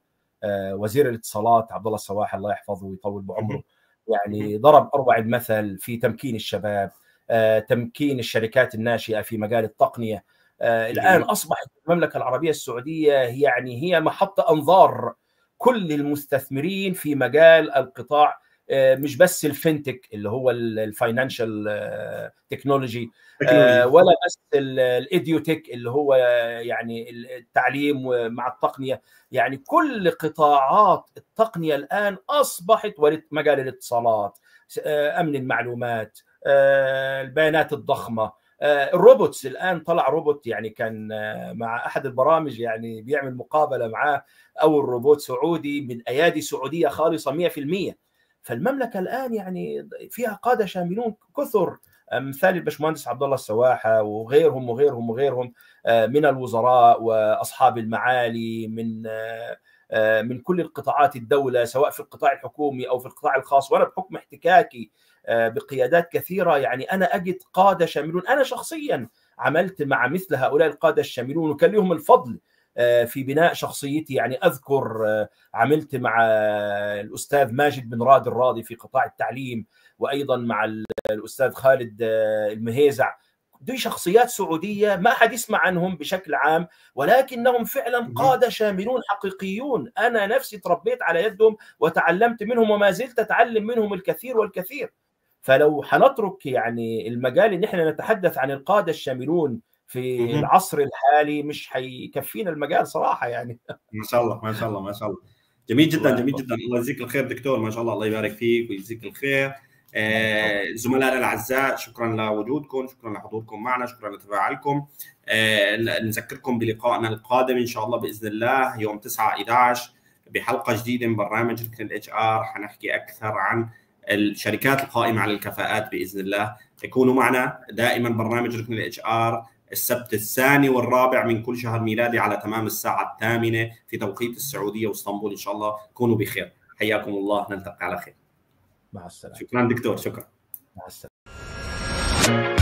S2: وزير الاتصالات عبد الله السواح الله يحفظه ويطول بعمره يعني ضرب اروع المثل في تمكين الشباب، تمكين الشركات الناشئه في مجال التقنيه. الآن أصبحت المملكة العربية السعودية يعني هي محط أنظار كل المستثمرين في مجال القطاع، مش بس الفينتك اللي هو الفاينانشال تكنولوجي، ولا بس الايديوتك اللي هو يعني التعليم مع التقنية. يعني كل قطاعات التقنية الآن أصبحت، مجال الاتصالات، أمن المعلومات، البيانات الضخمة، الروبوتس. الآن طلع روبوت يعني كان مع أحد البرامج يعني بيعمل مقابلة معاه، أو الروبوت سعودي من أيادي سعودية خالصة مئة في المئة. فالمملكة الآن يعني فيها قادة شاملون كثر، مثال الباشمهندس عبد الله السواحة وغيرهم وغيرهم وغيرهم من الوزراء وأصحاب المعالي من من كل القطاعات الدولة، سواء في القطاع الحكومي أو في القطاع الخاص. وأنا بحكم احتكاكي بقيادات كثيرة يعني أنا أجد قادة شاملون. أنا شخصيا عملت مع مثل هؤلاء القادة الشاملون وكان لهم الفضل في بناء شخصيتي. يعني أذكر عملت مع الأستاذ ماجد بن راد الراضي في قطاع التعليم، وأيضا مع الأستاذ خالد المهيزع. دي شخصيات سعودية ما أحد يسمع عنهم بشكل عام، ولكنهم فعلا قادة شاملون حقيقيون. أنا نفسي تربيت على يدهم وتعلمت منهم وما زلت أتعلم منهم الكثير والكثير. فلو حنترك يعني المجال ان احنا نتحدث عن القادة الشاملون في العصر الحالي مش هيكفينا المجال صراحة يعني.
S1: ما شاء الله ما شاء الله ما شاء الله. جميل جدا جميل جدا. الله يجزيك الخير دكتور، ما شاء الله الله يبارك فيك ويجزيك الخير. زملائنا الاعزاء، شكرا لوجودكم، شكرا لحضوركم معنا، شكرا لتفاعلكم. نذكركم بلقائنا القادم ان شاء الله باذن الله يوم تسعة إحدى عشر بحلقه جديده من برنامج ركن الاتش ار. حنحكي اكثر عن الشركات القائمه على الكفاءات باذن الله. يكونوا معنا دائما. برنامج ركن الاتش ار السبت الثاني والرابع من كل شهر ميلادي على تمام الساعه الثامنه في توقيت السعوديه واسطنبول. ان شاء الله كونوا بخير. حياكم الله، نلتقي على خير.
S2: مع السلامه.
S1: شكرا دكتور، شكرا.
S2: مع السلامه.